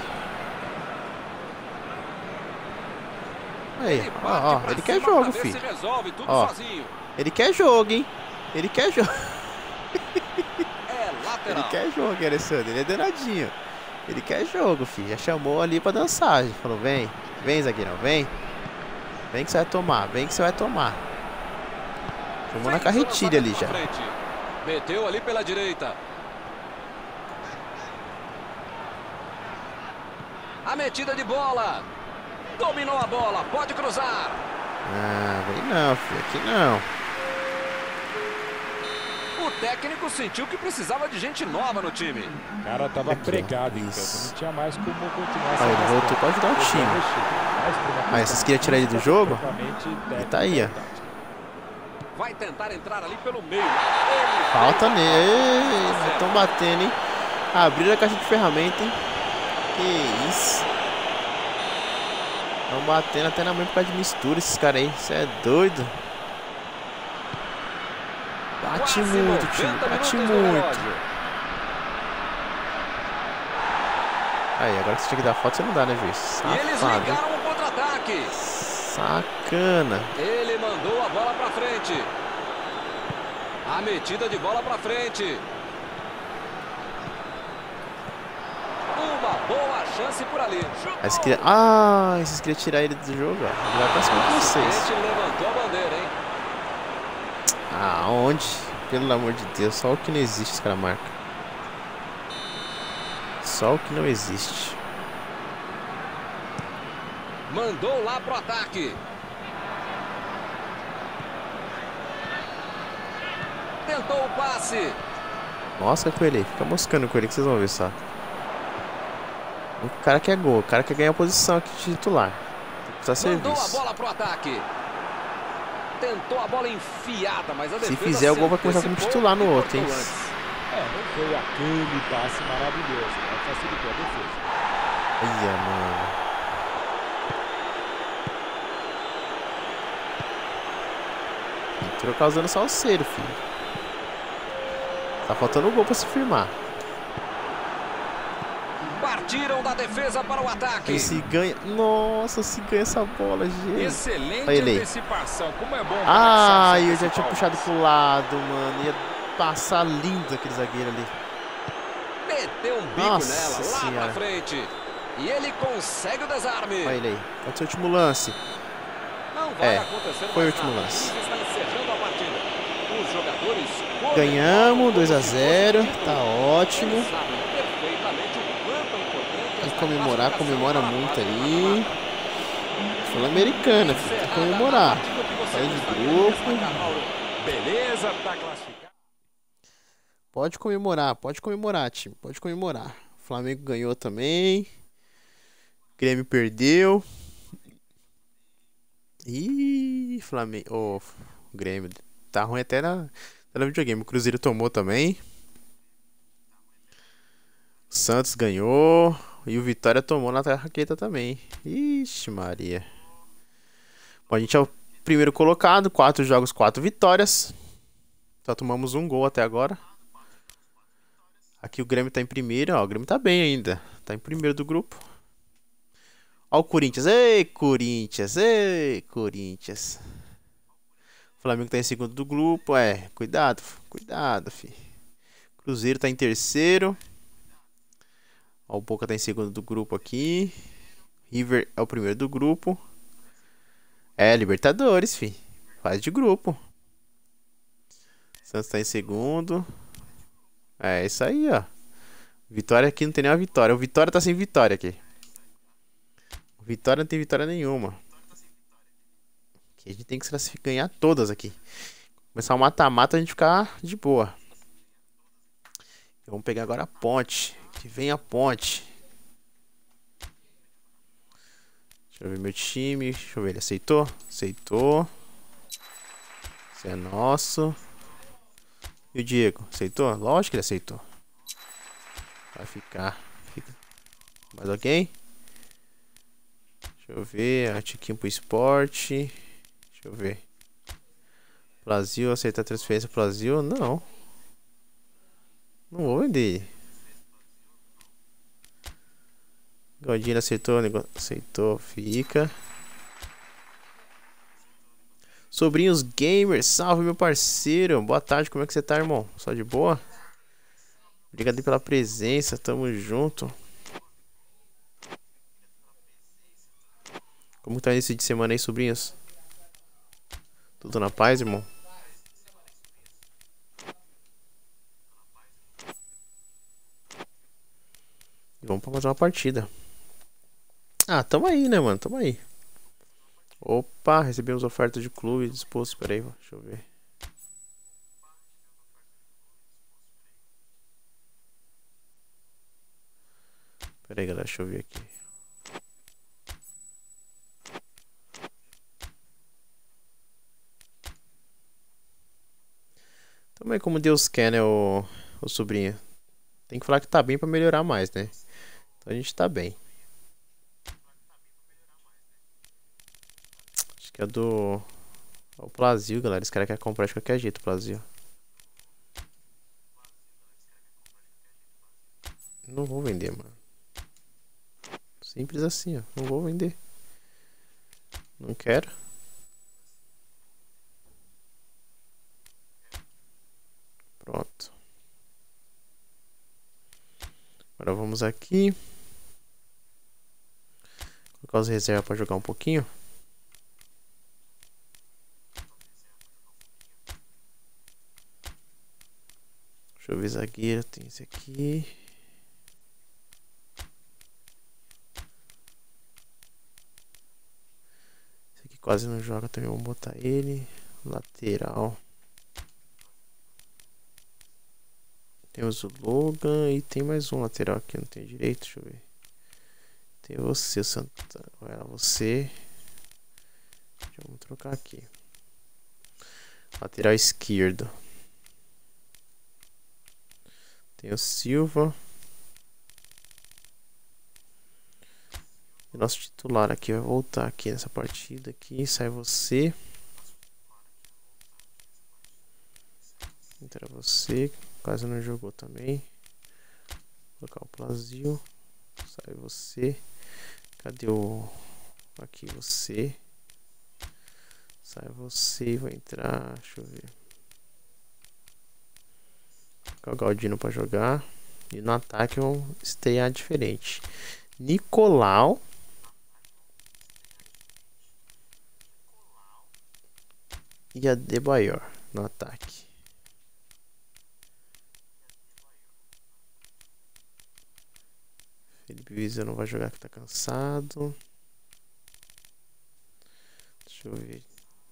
Aí, ó, ele quer jogo, filho. Ó, ele quer jogo, hein? Ele quer jogo. Ele quer jogo, Alessandro. Ele é danadinho. Ele quer jogo, filho. Já chamou ali pra dançar. Já falou, vem. Vem, zagueirão, vem. Vem que você vai tomar, vem que você vai tomar. Chamou na carretilha ali já. Meteu ali pela direita. A metida de bola. Dominou a bola, pode cruzar. Ah, vem não, filho. Aqui não. O técnico sentiu que precisava de gente nova no time. O cara tava pregado em campo, não tinha mais como continuar. Ah, ele voltou pra ajudar o time. Mas vocês queriam tirar ele do jogo? Ele tá aí, ó. Vai tentar entrar ali pelo meio. Falta nele. Estão batendo, hein? Abriram a caixa de ferramenta, hein? Que isso. Estão batendo até na mãe por causa de mistura esses caras aí. Você é doido? Bate muito, time. Bate muito. Aí, agora que você tinha que dar falta, você não dá, né, juiz? Safado. E eles ligaram o contra-ataque. Sacana. Ele mandou a bola pra frente. A metida de bola pra frente. Uma boa chance por ali. Aí você queria... Ah, vocês queriam tirar ele do jogo, ó. Ele vai pra cima de vocês. Ele levantou a bandeira, hein? Aonde? Pelo amor de Deus, só o que não existe os caras marcam. Só o que não existe. Mandou lá pro ataque. Tentou o passe. Nossa, Coelho, fica moscando com ele que vocês vão ver só. O cara quer gol, o cara quer ganhar a posição aqui de titular. Precisa serviço. Mandou a bola pro ataque. Tentou a bola enfiada, mas a defesa... Se fizer, o gol vai começar como titular no outro, hein? Não foi aquele passe maravilhoso, mas facilitou a defesa. Olha, mano. Entrou causando salseiro, filho. Tá faltando o gol pra se firmar. Partiram da defesa para o ataque. E se ganha... Nossa, se ganha essa bola, gente. Excelente antecipação. Como é bom. Eu já tinha puxado pro lado, mano. Ia passar lindo aquele zagueiro ali. Meteu um bico nela, lá pra frente. E ele consegue o desarme. Olha ele aí. Pode ser o último lance. Não vai acontecer. Foi o último lance. Está encerrando a partida. Os jogadores ganhamos 2-0. Tá ótimo. Tem que comemorar, comemora muito aí. Sul-Americana, filho. Tem que comemorar. Sai de grupo. Beleza, tá classificado. Pode comemorar, time. Pode comemorar. O Flamengo ganhou também. O Grêmio perdeu. Ih, Flamengo. O Grêmio. Tá ruim até no videogame. O Cruzeiro tomou também. O Santos ganhou. E o Vitória tomou na raqueta também. Ixi, Maria. Bom, a gente é o primeiro colocado. 4 jogos, 4 vitórias. Só tomamos um gol até agora. Aqui o Grêmio tá em primeiro, ó. O Grêmio tá bem ainda. Tá em primeiro do grupo. Ó o Corinthians. Ei, Corinthians. Ei, Corinthians. O Flamengo tá em segundo do grupo. É, cuidado. Cuidado, fi. Cruzeiro tá em terceiro. Ó, o Boca tá em segundo do grupo aqui. River é o primeiro do grupo. É, Libertadores, fi. Fase de grupo. Santos tá em segundo. É isso aí, ó. Vitória aqui não tem nenhuma vitória. O Vitória tá sem vitória aqui. O Vitória não tem vitória nenhuma. Aqui a gente tem que se ganhar todas aqui. Começar o mata-mata, a gente ficar de boa. Vamos pegar agora a ponte. Que vem a ponte. Deixa eu ver meu time. Deixa eu ver, ele aceitou? Aceitou. Esse é nosso. E o Diego? Aceitou? Lógico que ele aceitou. Vai ficar. Fica. Mais alguém? Deixa eu ver. A tiquinho pro esporte. Deixa eu ver. Brasil, aceitar transferência pro Brasil? Não. Não vou vender. Godinho aceitou, aceitou, fica. Sobrinhos Gamers, salve meu parceiro. Boa tarde, como é que você tá, irmão? Só de boa? Obrigado aí pela presença, tamo junto. Como tá esse de semana aí, sobrinhos? Tudo na paz, irmão? E vamos pra mais uma partida. Ah, tamo aí, né, mano? Tamo aí. Opa, recebemos oferta de clube disposto. Pera aí, deixa eu ver. Pera aí, galera, deixa eu ver aqui. Tamo aí como Deus quer, né, o sobrinho. Tem que falar que tá bem pra melhorar mais, né? Então a gente tá bem. Acho que é do... É o Plasil, galera. Esse cara quer comprar de qualquer jeito, o Plasil. Não vou vender, mano. Simples assim, ó. Não vou vender. Não quero. Pronto. Agora vamos aqui. Colocar os reservas pra jogar um pouquinho. Deixa eu ver, zagueiro. Tem esse aqui. Esse aqui quase não joga também. Vamos botar ele. Lateral. Temos o Logan e tem mais um lateral aqui. Não tem direito. Deixa eu ver. Tem você, Santa. Olha você. Vamos trocar aqui. Lateral esquerdo. Tem o Silva. E nosso titular aqui vai voltar aqui nessa partida aqui. Sai você. Entra você. Quase não jogou também. Vou colocar o Plasil. Sai você. Cadê o... Aqui você. Sai você e vai entrar. Deixa eu ver. Colocar o Galdino pra jogar. E no ataque vamos estrear diferente. Nicolau. E Adebayor no ataque. Felipe Visa não vai jogar que tá cansado. Deixa eu ver.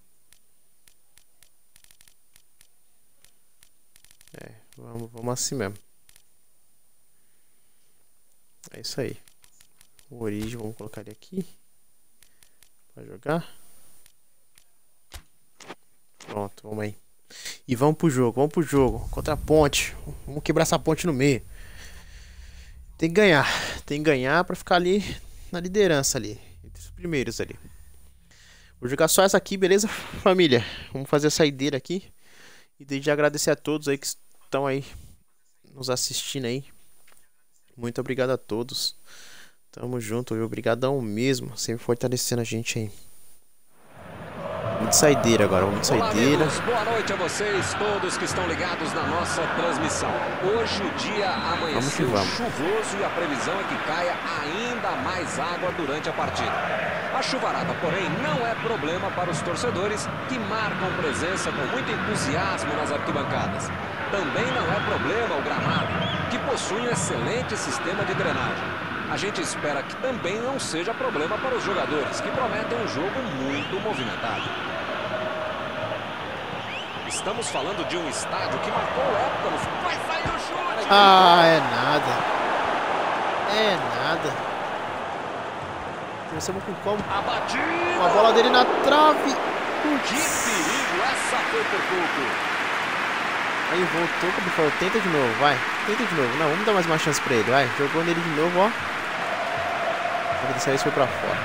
Vamos assim mesmo. É isso aí. O Origem, vamos colocar ele aqui pra jogar. Pronto, vamos aí. E vamos pro jogo. Contra a ponte. Vamos quebrar essa ponte no meio. Tem que ganhar pra ficar ali na liderança ali. Entre os primeiros ali. Vou jogar só essa aqui, beleza, família? Vamos fazer a saideira aqui. E desde já agradecer a todos aí que estão aí nos assistindo aí. Muito obrigado a todos. Tamo junto, viu? Obrigadão mesmo. Sempre fortalecendo a gente aí. Vamos de saideira agora, vamos de saideira. Olá, amigos. Boa noite a vocês, todos que estão ligados na nossa transmissão. Hoje o dia amanheceu chuvoso e a previsão é que caia ainda mais água durante a partida. A chuvarada, porém, não é problema para os torcedores que marcam presença com muito entusiasmo nas arquibancadas. Também não é problema o gramado, que possui um excelente sistema de drenagem. A gente espera que também não seja problema para os jogadores, que prometem um jogo muito movimentado. Estamos falando de um estádio que marcou época no futebol. Vai sair o chute! Ah, é nada. É nada. Começamos com como? A batida! A bola dele na trave. Que perigo! Essa foi por pouco. Aí voltou, como falou, tenta de novo, vai. Tenta de novo. Não, vamos dar mais uma chance pra ele, vai. Jogou nele de novo, ó. Dessa vez foi pra fora.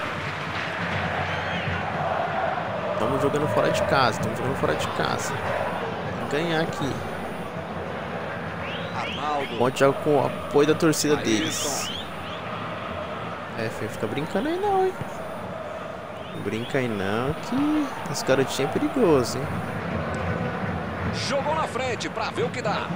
Estamos jogando fora de casa. Estamos jogando fora de casa. Vamos ganhar aqui. Arnaldo. Pode jogar com o apoio da torcida deles. É, fica brincando aí não, hein. Não brinca aí não, que esse garotinho é perigoso, hein. Jogou na frente pra ver o que dá.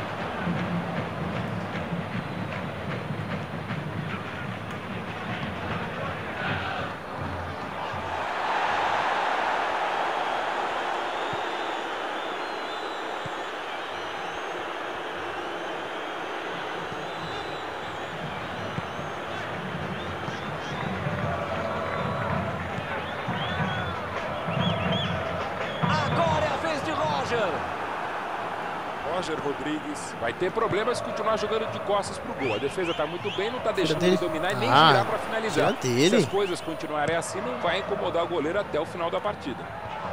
Roger Rodrigues vai ter problemas se continuar jogando de costas pro gol. A defesa está muito bem, não está deixando ele dominar e nem girar para finalizar. Se as coisas continuarem assim, não vai incomodar o goleiro até o final da partida.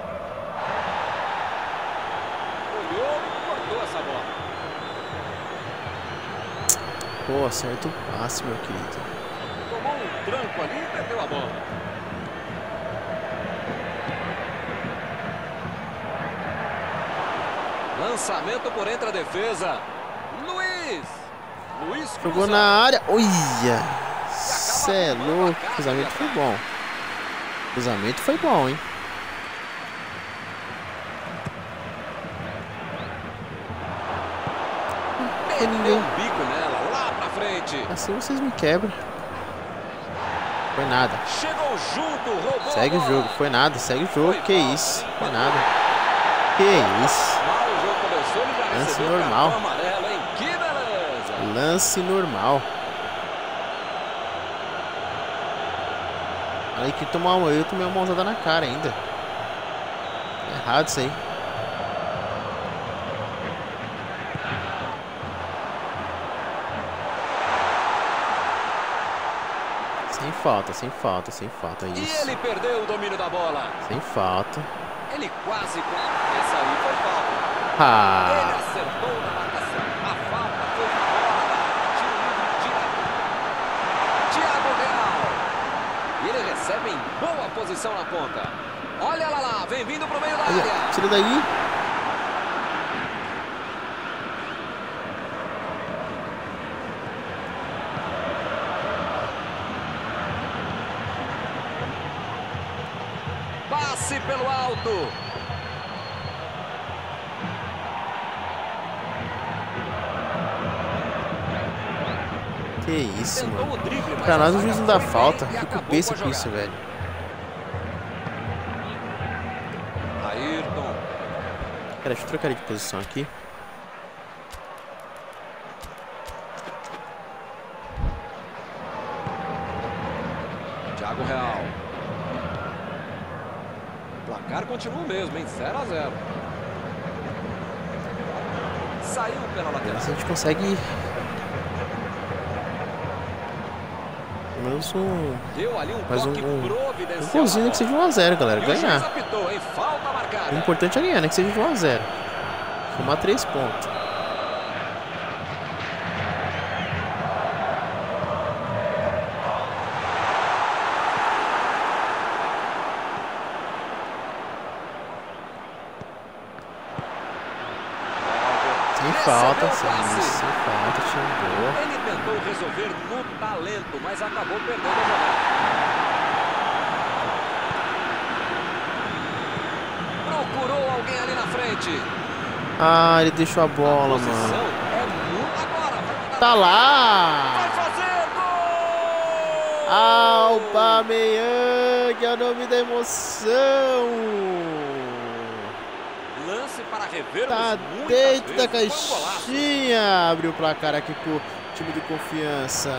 Olhou e cortou essa bola. Pô, acerta o passe, meu querido. Tomou um tranco ali e perdeu a bola. Lançamento por entre a defesa. Luiz jogou na área. Olha, cê é louco. O cruzamento foi bom. O cruzamento foi bom, hein. Meteu um bico nela, lá pra frente. Assim vocês me quebram. Foi nada. Chegou junto, roubou. Segue o jogo, foi nada, segue o jogo. Que isso, foi nada. Que isso. Lance normal. Que beleza. Lance normal. Aí que tomar uma, eu tomei uma mãozada na cara ainda. É errado isso aí. Sem falta, sem falta, sem falta. Isso. E ele perdeu o domínio da bola. Sem falta. Ele quase. Essa aí foi falta. Ah. Ele acertou na marcação. A falta foi fora. Tiro direto. Thiago Real. E ele recebe em boa posição na ponta. Olha lá, vem vindo pro meio da área. Tira daí. Passe pelo alto. Que isso, mano. Pra nós o juiz não dá falta. Fico besta com isso, velho. Ayrton. Pera, deixa eu trocar ele de posição aqui. Thiago Real. O placar continua o mesmo, hein? 0-0. Saiu pela lateral. Se a gente consegue... Pelo menos um... Deu ali um mais toque um golzinho que seja de 1 a 0, galera. Ganhar. Apitou, hein? Falta marcada. O importante é ganhar, né? Que seja de 1 a 0. Somar 3 pontos. Sem falta, Recebeu o passe. sem falta, chegou. Ele tentou resolver no talento, mas acabou perdendo a jogada. Procurou alguém ali na frente. Ah, ele deixou a bola, A posição mano. é muito agora. Tá lá! Vai fazer gol! Aubameyang é o nome da emoção! Lance para rever. Tá dentro da caixinha! Abriu o placar aqui pro time de Confiança.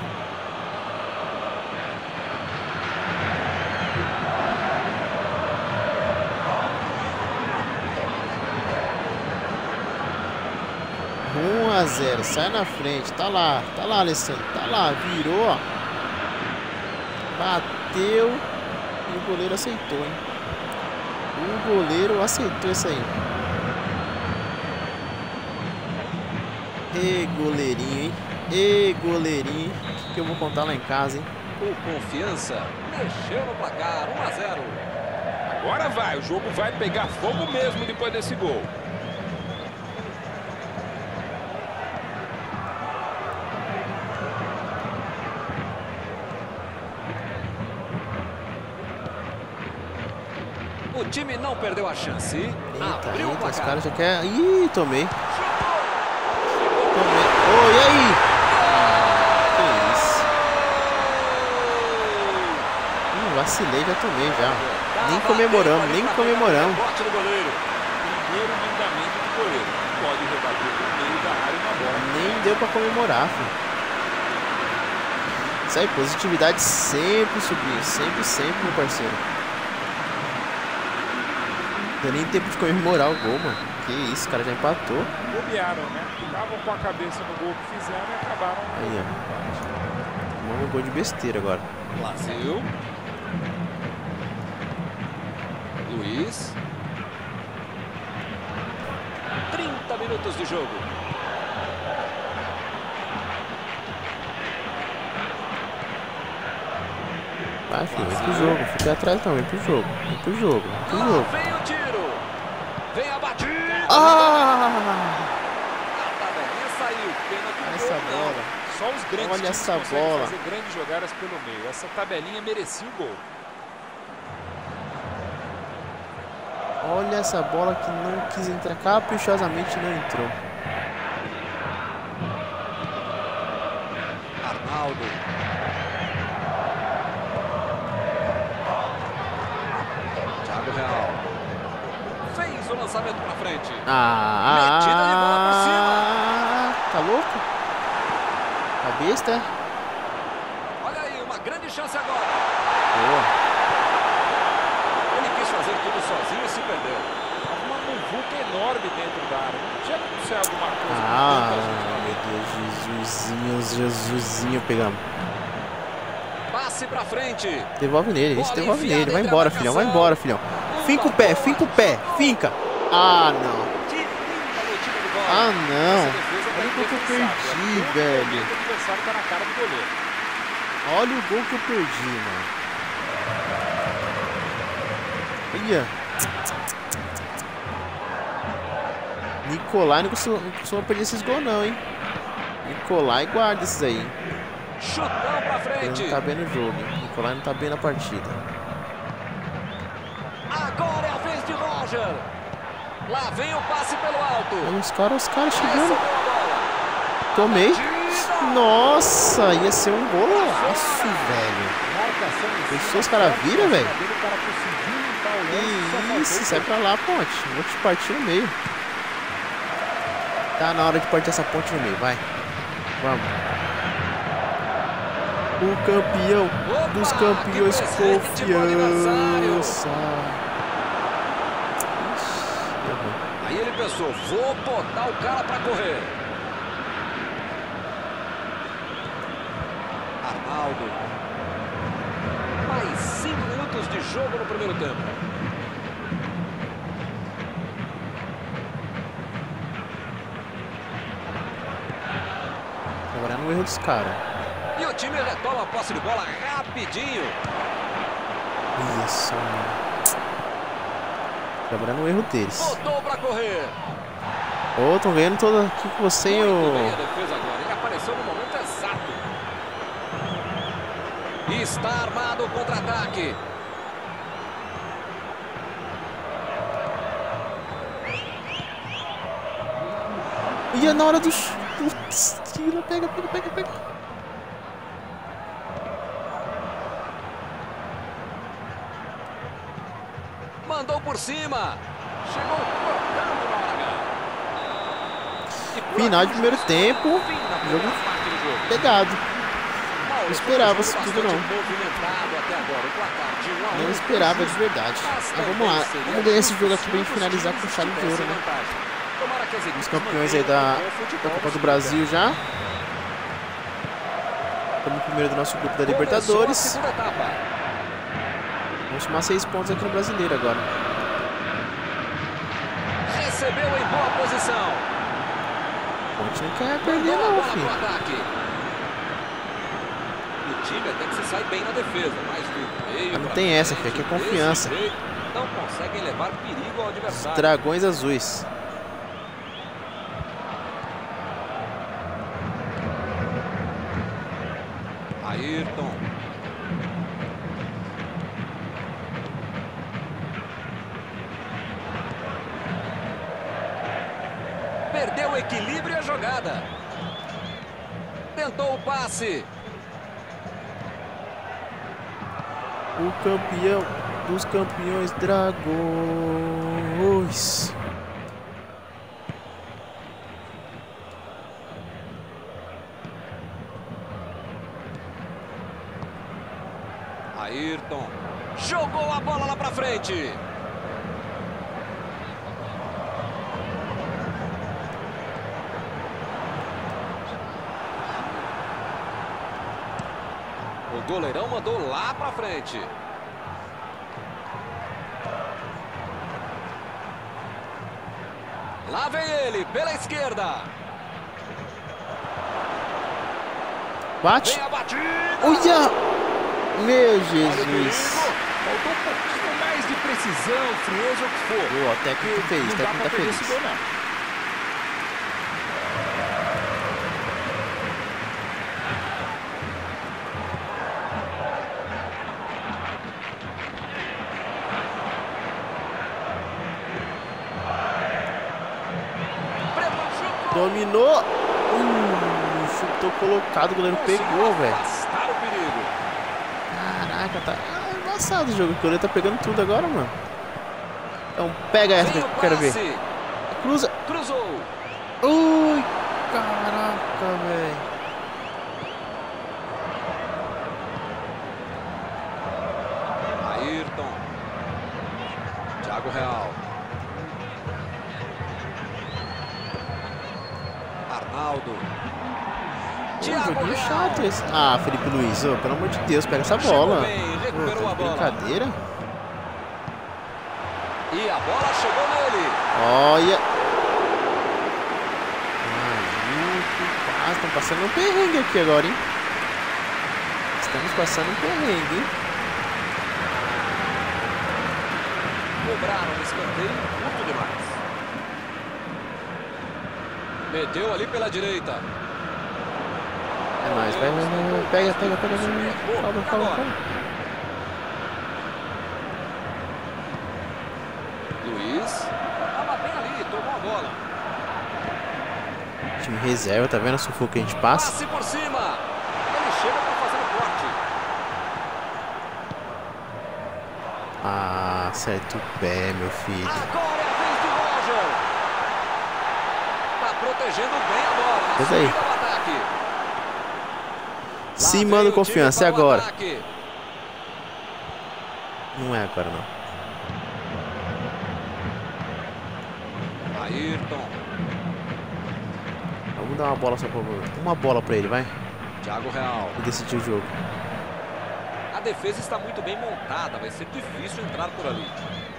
Um a 0, sai na frente, tá lá, Alessandro, tá lá, virou, ó. Bateu e o goleiro aceitou, hein? O goleiro aceitou isso aí. E goleirinho, hein? E goleirinho, que eu vou contar lá em casa, hein? O Confiança mexeu no placar, 1 a 0. Agora vai, o jogo vai pegar fogo mesmo depois desse gol. O time não perdeu a chance. Abriu o Os placar. caras já querem... Ih, tomei. Oh, e aí? Que isso? Vacilei, já tomei já. Nem comemoramos, nem comemoramos. Corte do goleiro. Primeiro mandamento do goleiro. Pode rebater no meio da área uma bola. Nem deu pra comemorar, filho. Isso aí, positividade sempre subindo. Sempre, meu parceiro. Não deu nem tempo de comemorar o gol, mano. Que isso, o cara já empatou. Bobearam, né? Ficavam com a cabeça no gol que fizeram e acabaram. Aí, ó. Tomamos um gol de besteira agora. Brasil. Luiz. 30 minutos de jogo. Vai, filho, vem pro jogo. Fica atrás não, vem pro jogo. Vem pro jogo, vem pro Lá jogo. vem o tiro. Vem a batida. Ah! A tabelinha saiu. Pena que o Essa gol não. bola. Só os grandes Olha times essa conseguem bola. fazer grandes jogadas pelo meio. Essa tabelinha merecia o gol. Olha essa bola que não quis entrar, caprichosamente não entrou. Arnaldo. Thiago Real. Fez o lançamento pra frente. Metida de bola por cima. Tá louco? Tá besta, é? Olha aí, uma grande chance agora. Boa. Ele quis fazer tudo sozinho e se perdeu. Uma muvuca enorme dentro da área. Não tinha como ser alguma coisa com Ah, tanta gente lá meu dentro. Deus, Jesusinho pegamos. Passe pra frente. Devolve nele, a gente Bola devolve enfiada nele. Vai entre a embora, marcação. filhão, vai embora, filhão. Finca o pé, finca. Ah, não. Que linda batida de bola. Ah, não. Essa defesa tá Olha o gol que eu indefensável. perdi, A todo velho. momento O adversário tá na cara do goleiro. Olha o gol que eu perdi, mano. Olha. Nicolai não costuma perder esses gols não, hein. Nicolai guarda esses aí. Chutão pra Ele frente. não tá bem no jogo, hein. Nicolai não tá bem na partida. Agora é a vez de Roger. Lá vem o passe pelo alto. Olha os caras chegando. Recebeu a bola. Tomei. Batida. Nossa, ia ser um golaço, velho. Marcação em cima. Pensou os caras viram, velho? O cara conseguiu limpar o lance, só Que isso, faltou sai pra lá, ponte. Vou te partir no meio. Tá na hora de partir essa ponte no meio, vai. Vamos. O campeão dos campeões, que presente de bom aniversário. Confiança. Ixi, errou. Aí ele pensou, vou botar o cara pra correr. Arnaldo. Mais 5 minutos de jogo no primeiro tempo. Trabalhar no erro dos caras. E o time retoma a posse de bola rapidinho. Isso, mano. Trabalhar no erro deles. Botou pra correr. Ô, tô vendo todo aqui com você e Muito bem o... a defesa agora. Ele apareceu no momento exato. E está armado o contra-ataque. E é na hora do... Putz, tira, pega, pega, pega, pega. Mandou por cima. Chegou cortando na hora. Final de primeiro tempo. Jogo pegado. Não esperava isso tudo não. Não esperava de verdade. Mas vamos lá. Vamos ganhar esse jogo aqui pra gente finalizar com chave de ouro, né? Os campeões aí da Copa do Brasil já. Estamos primeiro do nosso grupo da Libertadores. Vamos somar 6 pontos aqui no Brasileiro agora. Recebeu em boa posição. A gente não quer perder não, filho. O time até que se sai bem na defesa, mas do meio não tem essa, filho. Aqui é confiança. Não conseguem levar perigo ao adversário. Os dragões azuis. Ayrton. Perdeu o equilíbrio e a jogada. Tentou o passe. O campeão dos campeões dragões. Ayrton jogou a bola lá pra frente. O goleirão mandou lá pra frente. Lá vem ele, pela esquerda. Bate. Vem a batida. Olha! Meu Jesus. Faltou um pouquinho mais de precisão, frieza ou o que for. Boa, o técnico fez, o Não dá técnico pra tá perder feliz. esse gol, não. Dominou. Chutou colocado, o goleiro pegou, velho. Afastar o perigo. Caraca, tá embaçado o jogo. O goleiro tá pegando tudo agora, mano. Então pega essa que eu quero ver. Cruza. Cruzou. Ui, caraca, velho. Ayrton. Thiago Real. Arnaldo. Joguinho chato esse. Ah, Felipe Luiz, ô, pelo amor de Deus, pega essa bola. Bem, recuperou Pô, a bola. brincadeira. E a bola chegou nele. Olha. Maluco, quase. Estão passando um perrengue aqui agora, hein? Estamos passando um perrengue, hein? Cobraram o escanteio curto demais. Meteu ali pela direita. É nóis, vai. Pega. Calma. Luiz. Tava bem ali, tomou a bola. Time reserva, tá vendo o sufoco que a gente passa? Passe por cima. Ele chega para fazer o corte. Ah, acerta o pé, meu filho. Agora é a vez do Roger. Tá protegendo bem a bola. Pois aí. Subida ao ataque. Sim, Lá mano, vem o confiança. time E para o agora? ataque. Não é agora, não. Ayrton. Vamos dar uma bola só pra... Uma bola pra ele, vai. Thiago Real. E decidir o jogo. A defesa está muito bem montada. Vai ser difícil entrar por ali.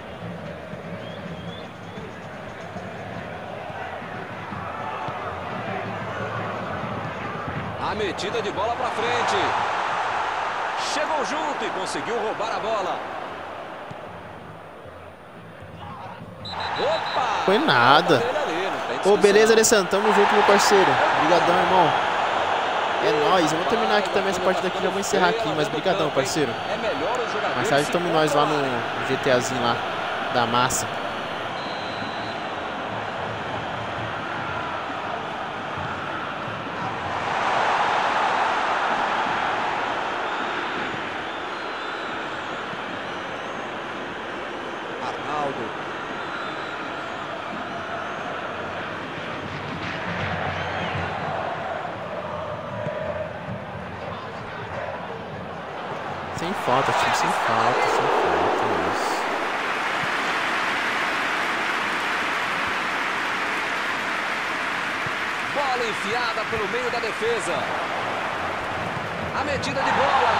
A metida de bola para frente. Chegou junto e conseguiu roubar a bola. Opa! Foi nada. Ali, não tem Ô, beleza, Alessandro. Tamo junto, meu parceiro. Obrigadão, irmão. É nóis. Eu vou terminar aqui também essa partida aqui. Já vou encerrar aqui. Mas brigadão, parceiro. Mais tarde estamos nós lá no GTAzinho lá da massa. Sem falta, time, sem falta, sem falta, isso. Bola enfiada pelo meio da defesa. A metida de bola.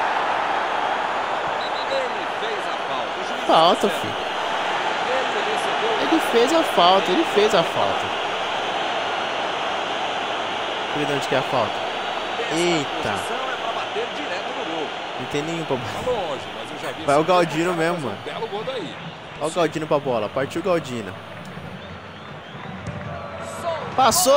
Ele fez a falta. O juiz falta, filho. Ele fez a falta, ele fez a falta. Cuida onde que é a falta. Eita. Não tem nenhum pra bola. Vai o Galdino mesmo, mano. Olha o Galdino pra bola. Partiu o Galdino. Passou!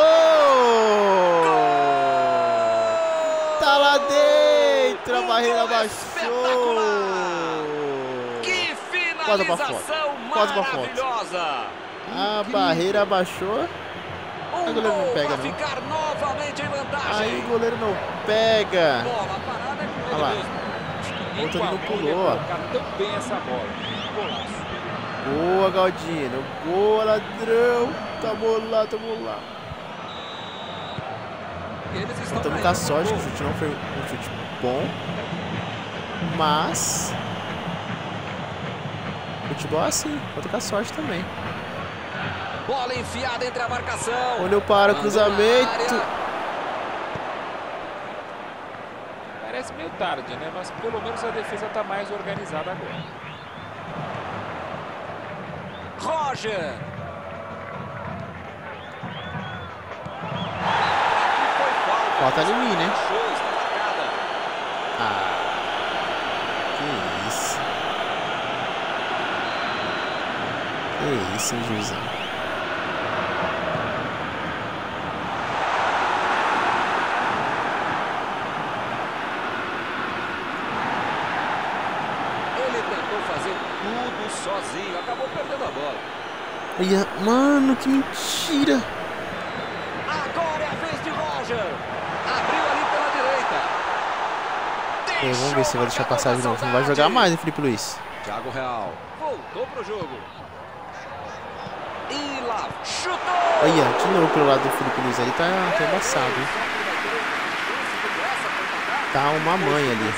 Tá lá dentro. A barreira baixou. Que Quase pra fora. Quase pra fora. A barreira baixou. Aí o goleiro não pega, não. Aí o goleiro não pega. Olha lá. O outro não pulou, ó. Boa, Galdino. Boa, ladrão. Tamo lá, tamo lá. Estamos com a sorte que o chute não foi um chute bom. Mas futebol é assim, conta com a sorte também. Bola enfiada entre a marcação. Olhou para o cruzamento. Parece meio tarde, né? Mas pelo menos a defesa está mais organizada agora. Roger. Falta em mim, né? Ah, que isso. Que isso, hein, juizão. Sozinho, acabou perdendo a bola. Olha, mano, que mentira. Agora é a vez de Roger. Abriu ali pela direita. Vamos ver se vai deixar passar de novo. Não vai jogar mais, hein, Felipe Luiz. Thiago Real voltou pro jogo. E lá, chutou. Olha, de novo pelo lado do Felipe Luiz ali, tá embaçado, hein? Tá uma mãe ali.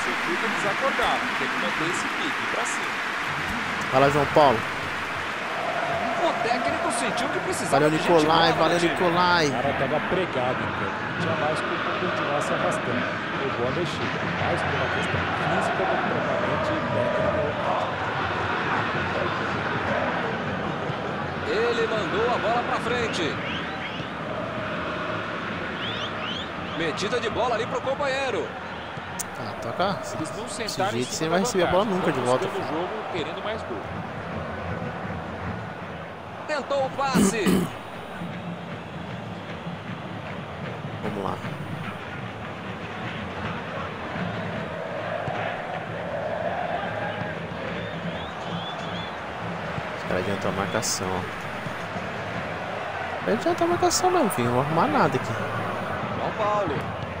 Fala, João Paulo. O técnico sentiu que precisava. Valeu, Nicolai. Valeu, Nicolai. O cara tava pregado, então. Não tinha mais como continuar se arrastando. Foi boa mexida. Mais por uma questão física do que propriamente técnica. Ele mandou a bola pra frente. Metida de bola ali pro companheiro. Ah, toca. Eles não Desse sentaram jeito você vai receber a bola nunca de volta. O jogo querendo mais gol. Tentou o passe. Vamos lá. Os caras adiantam a marcação, ó. Não adianta a marcação não, filho. Não vou arrumar nada aqui. João Paulo.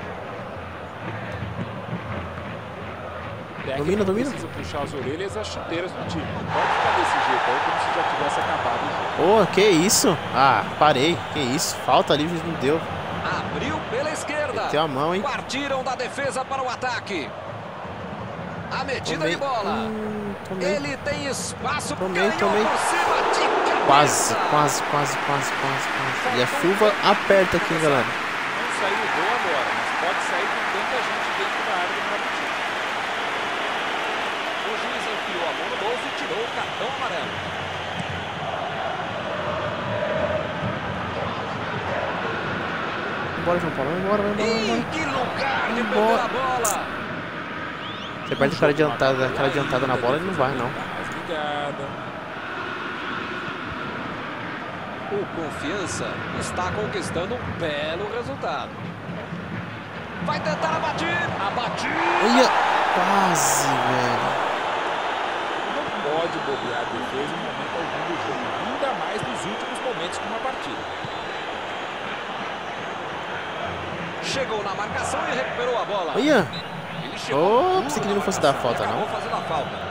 Domina. Precisa puxar as orelhas e as chuteiras do time. Não pode ficar desse jeito aí como se já tivesse acabado o jogo. Ô, que isso? Ah, parei. Que isso? Falta ali, o juiz não deu. Abriu pela esquerda. Meteu a mão, hein? Partiram da defesa para o ataque. A metida de bola. Ele tem espaço. Tomei. Por cima de Quase. E a chuva aperta aqui, galera. Não saiu gol agora, mas pode sair com tanta gente dentro da área do próprio time. O juiz enfiou a mão no bolso e tirou o cartão amarelo. Bora, João Paulo. Vai embora. Que lugar de perder a bola. Você perde aquela adiantada na bola, ele não vai, não. Mais ligada. O Confiança está conquistando um belo resultado. Vai tentar a batida. Olha, quase, velho. Não pode bobear a defesa em momento algum do jogo, ainda mais nos últimos momentos de uma partida. Chegou na marcação e recuperou a bola. Olha. Ele chegou. Pensei que ele não fosse dar falta, não. Acabou fazendo a falta.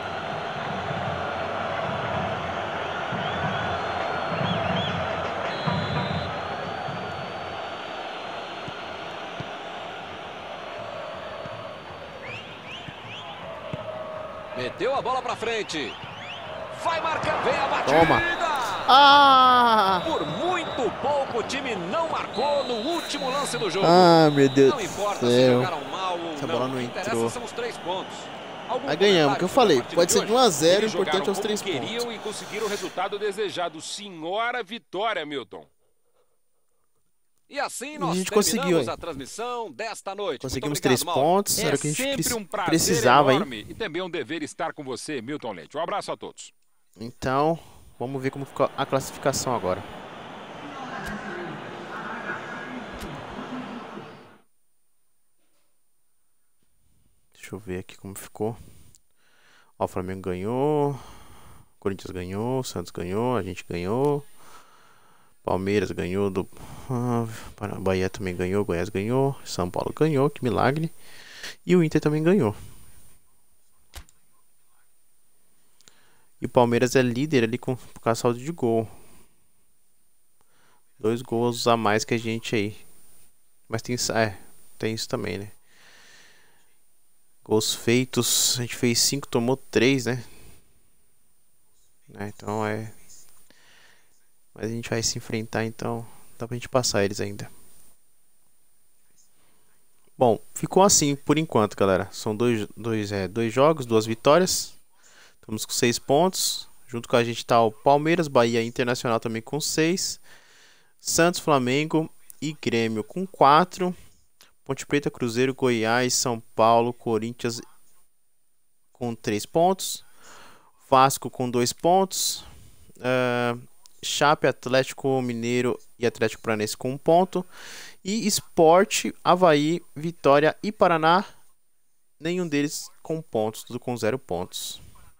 Meteu a bola pra frente. Vai marcar, vem a batida. Toma. Ah! Por muito pouco o time não marcou no último lance do jogo. Ah, meu Deus Não importa do se céu. jogaram mal ou Essa não. bola não O que interessa entrou. são os 3 pontos. Algum Aí ganhamos, o que eu falei. comentário Pode ser sobre de a 1 a partida 0, o Eles importante é jogaram os 3 como pontos. queriam e conseguiram o resultado desejado. Senhora vitória, Milton. E assim E a nós gente conseguiu, terminamos hein? a transmissão desta noite. Conseguimos Muito 3 obrigado, Mauro. pontos. Era o que a gente sempre um prazer precisava aí. enorme e também um dever estar com você, Milton Leite. Um abraço a todos. Então, vamos ver como ficou a classificação agora. Deixa eu ver aqui como ficou. Ó, o Flamengo ganhou. Corinthians ganhou. Santos ganhou. A gente ganhou. Palmeiras ganhou. Bahia também ganhou. Goiás ganhou. São Paulo ganhou. Que milagre. E o Inter também ganhou. E o Palmeiras é líder ali com saldo de gol. 2 gols a mais que a gente aí. Mas tem isso também, né? Gols feitos, a gente fez 5, tomou 3, né? Então mas a gente vai se enfrentar, então dá pra gente passar eles ainda. Bom, ficou assim por enquanto, galera. São dois jogos, 2 vitórias. Estamos com 6 pontos. Junto com a gente tá o Palmeiras, Bahia Internacional também com 6. Santos, Flamengo e Grêmio com 4. Ponte Preta, Cruzeiro, Goiás, São Paulo, Corinthians com 3 pontos. Vasco com 2 pontos. Chape, Atlético Mineiro e Atlético Paranaense com 1 ponto. E Sport, Avaí, Vitória e Paraná, nenhum deles com pontos, tudo com 0 pontos.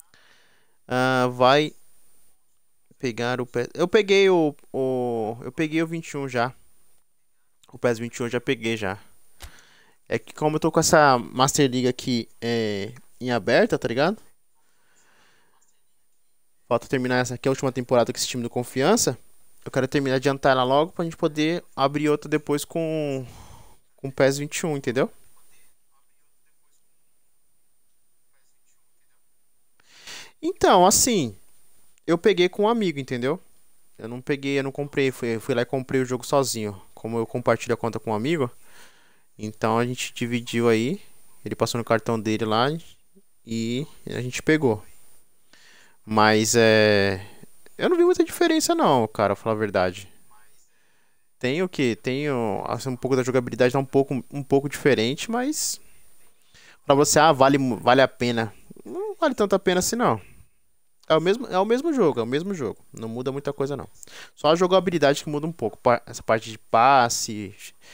Vai pegar o PES. Eu peguei eu peguei o 21 já. O PES 21 eu já peguei já. É que como eu tô com essa Master League aqui em aberta, tá ligado? Falta terminar essa aqui, a última temporada com esse time do Confiança. Eu quero terminar, adiantar ela logo pra gente poder abrir outra depois com o PES 21, entendeu? Então, assim, eu peguei com um amigo, entendeu? Eu não comprei, fui lá e comprei o jogo sozinho. Como eu compartilho a conta com um amigo, então a gente dividiu aí. Ele passou no cartão dele lá e a gente pegou. Mas eu não vi muita diferença não, cara, pra falar a verdade. Tem o que? Tem assim, um pouco da jogabilidade tá um pouco diferente, mas pra você, vale a pena. Não vale tanto a pena assim não. É o mesmo jogo, é o mesmo jogo. Não muda muita coisa não. Só a jogabilidade que muda um pouco. Essa parte de passe,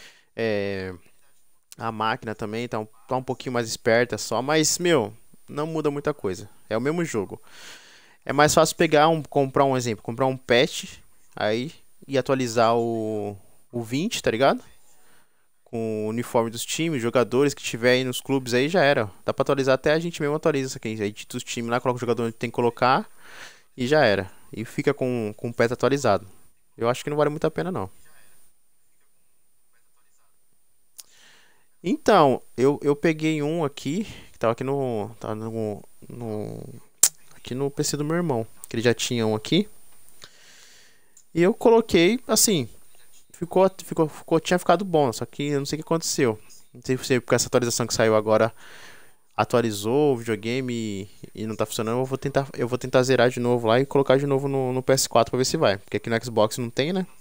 a máquina também tá um pouquinho mais esperta só, mas não muda muita coisa. É o mesmo jogo. É mais fácil comprar um patch aí e atualizar o 20, tá ligado? Com o uniforme dos times, jogadores que tiver aí nos clubes aí já era. Dá pra atualizar, até a gente mesmo atualiza isso aqui. A gente dos times lá, coloca o jogador onde tem que colocar e já era. E fica com o patch atualizado. Eu acho que não vale muito a pena não. Então, eu peguei um aqui, que tava aqui aqui no PC do meu irmão, que ele já tinha um aqui. E eu coloquei, assim, tinha ficado bom, só que eu não sei o que aconteceu. Não sei se porque essa atualização que saiu agora atualizou o videogame e não tá funcionando. Eu vou tentar zerar de novo lá e colocar de novo no PS4 pra ver se vai. Porque aqui no Xbox não tem, né?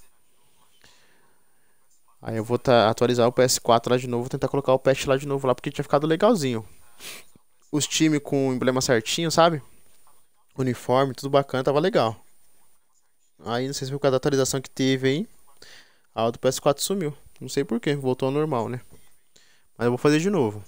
Aí eu vou atualizar o PS4 lá de novo, tentar colocar o patch lá de novo lá, porque tinha ficado legalzinho. Os times com o emblema certinho, sabe? Uniforme, tudo bacana, tava legal. Aí não sei se foi por causa da atualização que teve aí. A do PS4 sumiu. Não sei por que, voltou ao normal, né? Mas eu vou fazer de novo.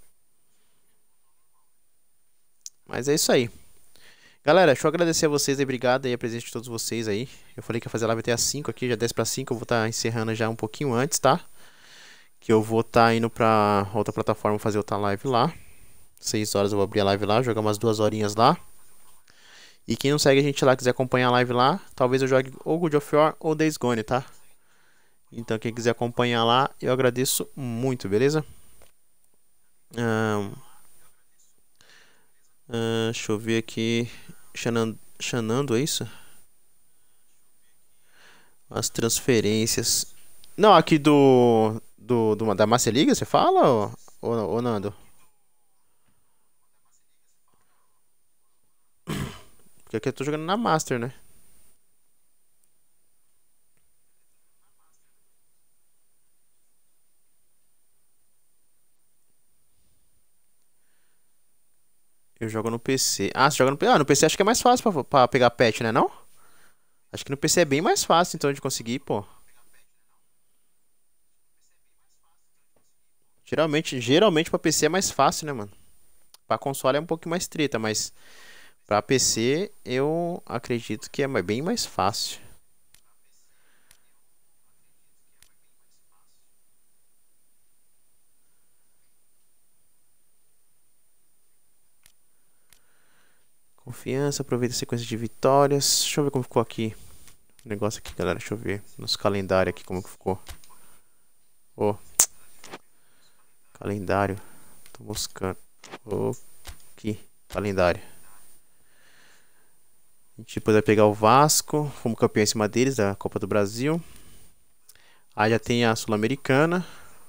Mas é isso aí. Galera, deixa eu agradecer a vocês aí, obrigado aí a presença de todos vocês aí. Eu falei que ia fazer a live até às 5 aqui, já 10 para 5, eu vou estar encerrando já um pouquinho antes, tá? Que eu vou estar indo pra outra plataforma fazer outra live lá. 6 horas eu vou abrir a live lá, jogar umas 2 horinhas lá. E quem não segue a gente lá, quiser acompanhar a live lá, talvez eu jogue ou God of War ou Days Gone, tá? Então quem quiser acompanhar lá, eu agradeço muito, beleza? Deixa eu ver aqui. Xanando, é isso? As transferências. Não, aqui da Master Liga, você fala, ô Nando? Porque aqui eu tô jogando na Master, né? Eu jogo no PC. Ah, você joga no PC? Ah, no PC acho que é mais fácil pra pegar patch, né, não? Acho que no PC é bem mais fácil, então, de conseguir, pô. Geralmente pra PC é mais fácil, né, mano? Pra console é um pouco mais treta, mas pra PC eu acredito que é bem mais fácil. Confiança, aproveita a sequência de vitórias. Deixa eu ver como ficou aqui. O negócio aqui, galera. Deixa eu ver. Nos calendários aqui como que ficou. Ó. Calendário. Tô buscando. Aqui. Calendário. A gente depois vai pegar o Vasco. Fomos campeão em cima deles da Copa do Brasil. Aí já tem a Sul-Americana.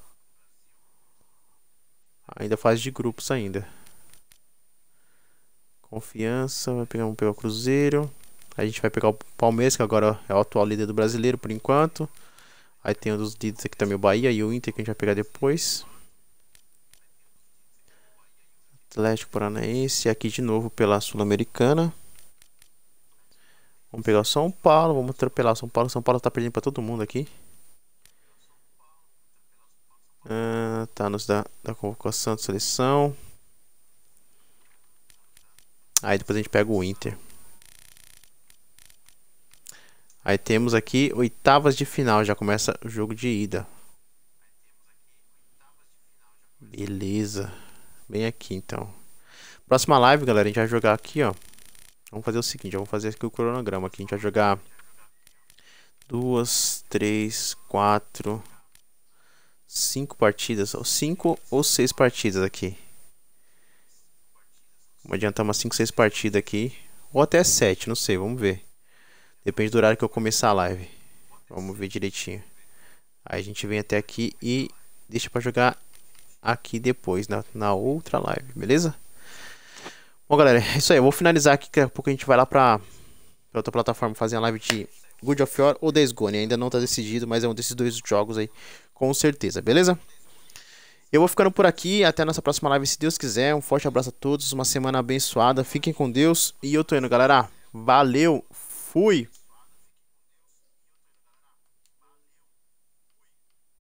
Ainda fase de grupos ainda. Confiança. Vamos pegar o Cruzeiro. Aí a gente vai pegar o Palmeiras, que agora é o atual líder do brasileiro por enquanto. Aí tem um dos líderes aqui também, o Bahia e o Inter, que a gente vai pegar depois. Atlético Paranaense. Aqui de novo pela Sul-Americana. Vamos pegar o São Paulo. Vamos atropelar o São Paulo. São Paulo tá perdendo pra todo mundo aqui. Tá nos da convocação de seleção. Aí depois a gente pega o Inter. Aí temos aqui oitavas de final. Já começa o jogo de ida. Beleza. Bem aqui então. Próxima live, galera, a gente vai jogar aqui, ó. Vamos fazer o seguinte, vamos fazer aqui o cronograma aqui. A gente vai jogar 2, 3, 4, 5 partidas. Ou 5 ou 6 partidas aqui. Vamos adiantar umas 5, 6 partidas aqui. Ou até 7, não sei, vamos ver. Depende do horário que eu começar a live. Vamos ver direitinho. Aí a gente vem até aqui e deixa pra jogar aqui depois, na outra live, beleza? Bom, galera, é isso aí. Eu vou finalizar aqui, daqui a pouco a gente vai lá pra outra plataforma fazer a live de God of War ou Days Gone. Ainda não tá decidido, mas é um desses dois jogos aí, com certeza, beleza? Eu vou ficando por aqui, até a nossa próxima live, se Deus quiser. Um forte abraço a todos, uma semana abençoada. Fiquem com Deus e eu tô indo, galera. Valeu, fui!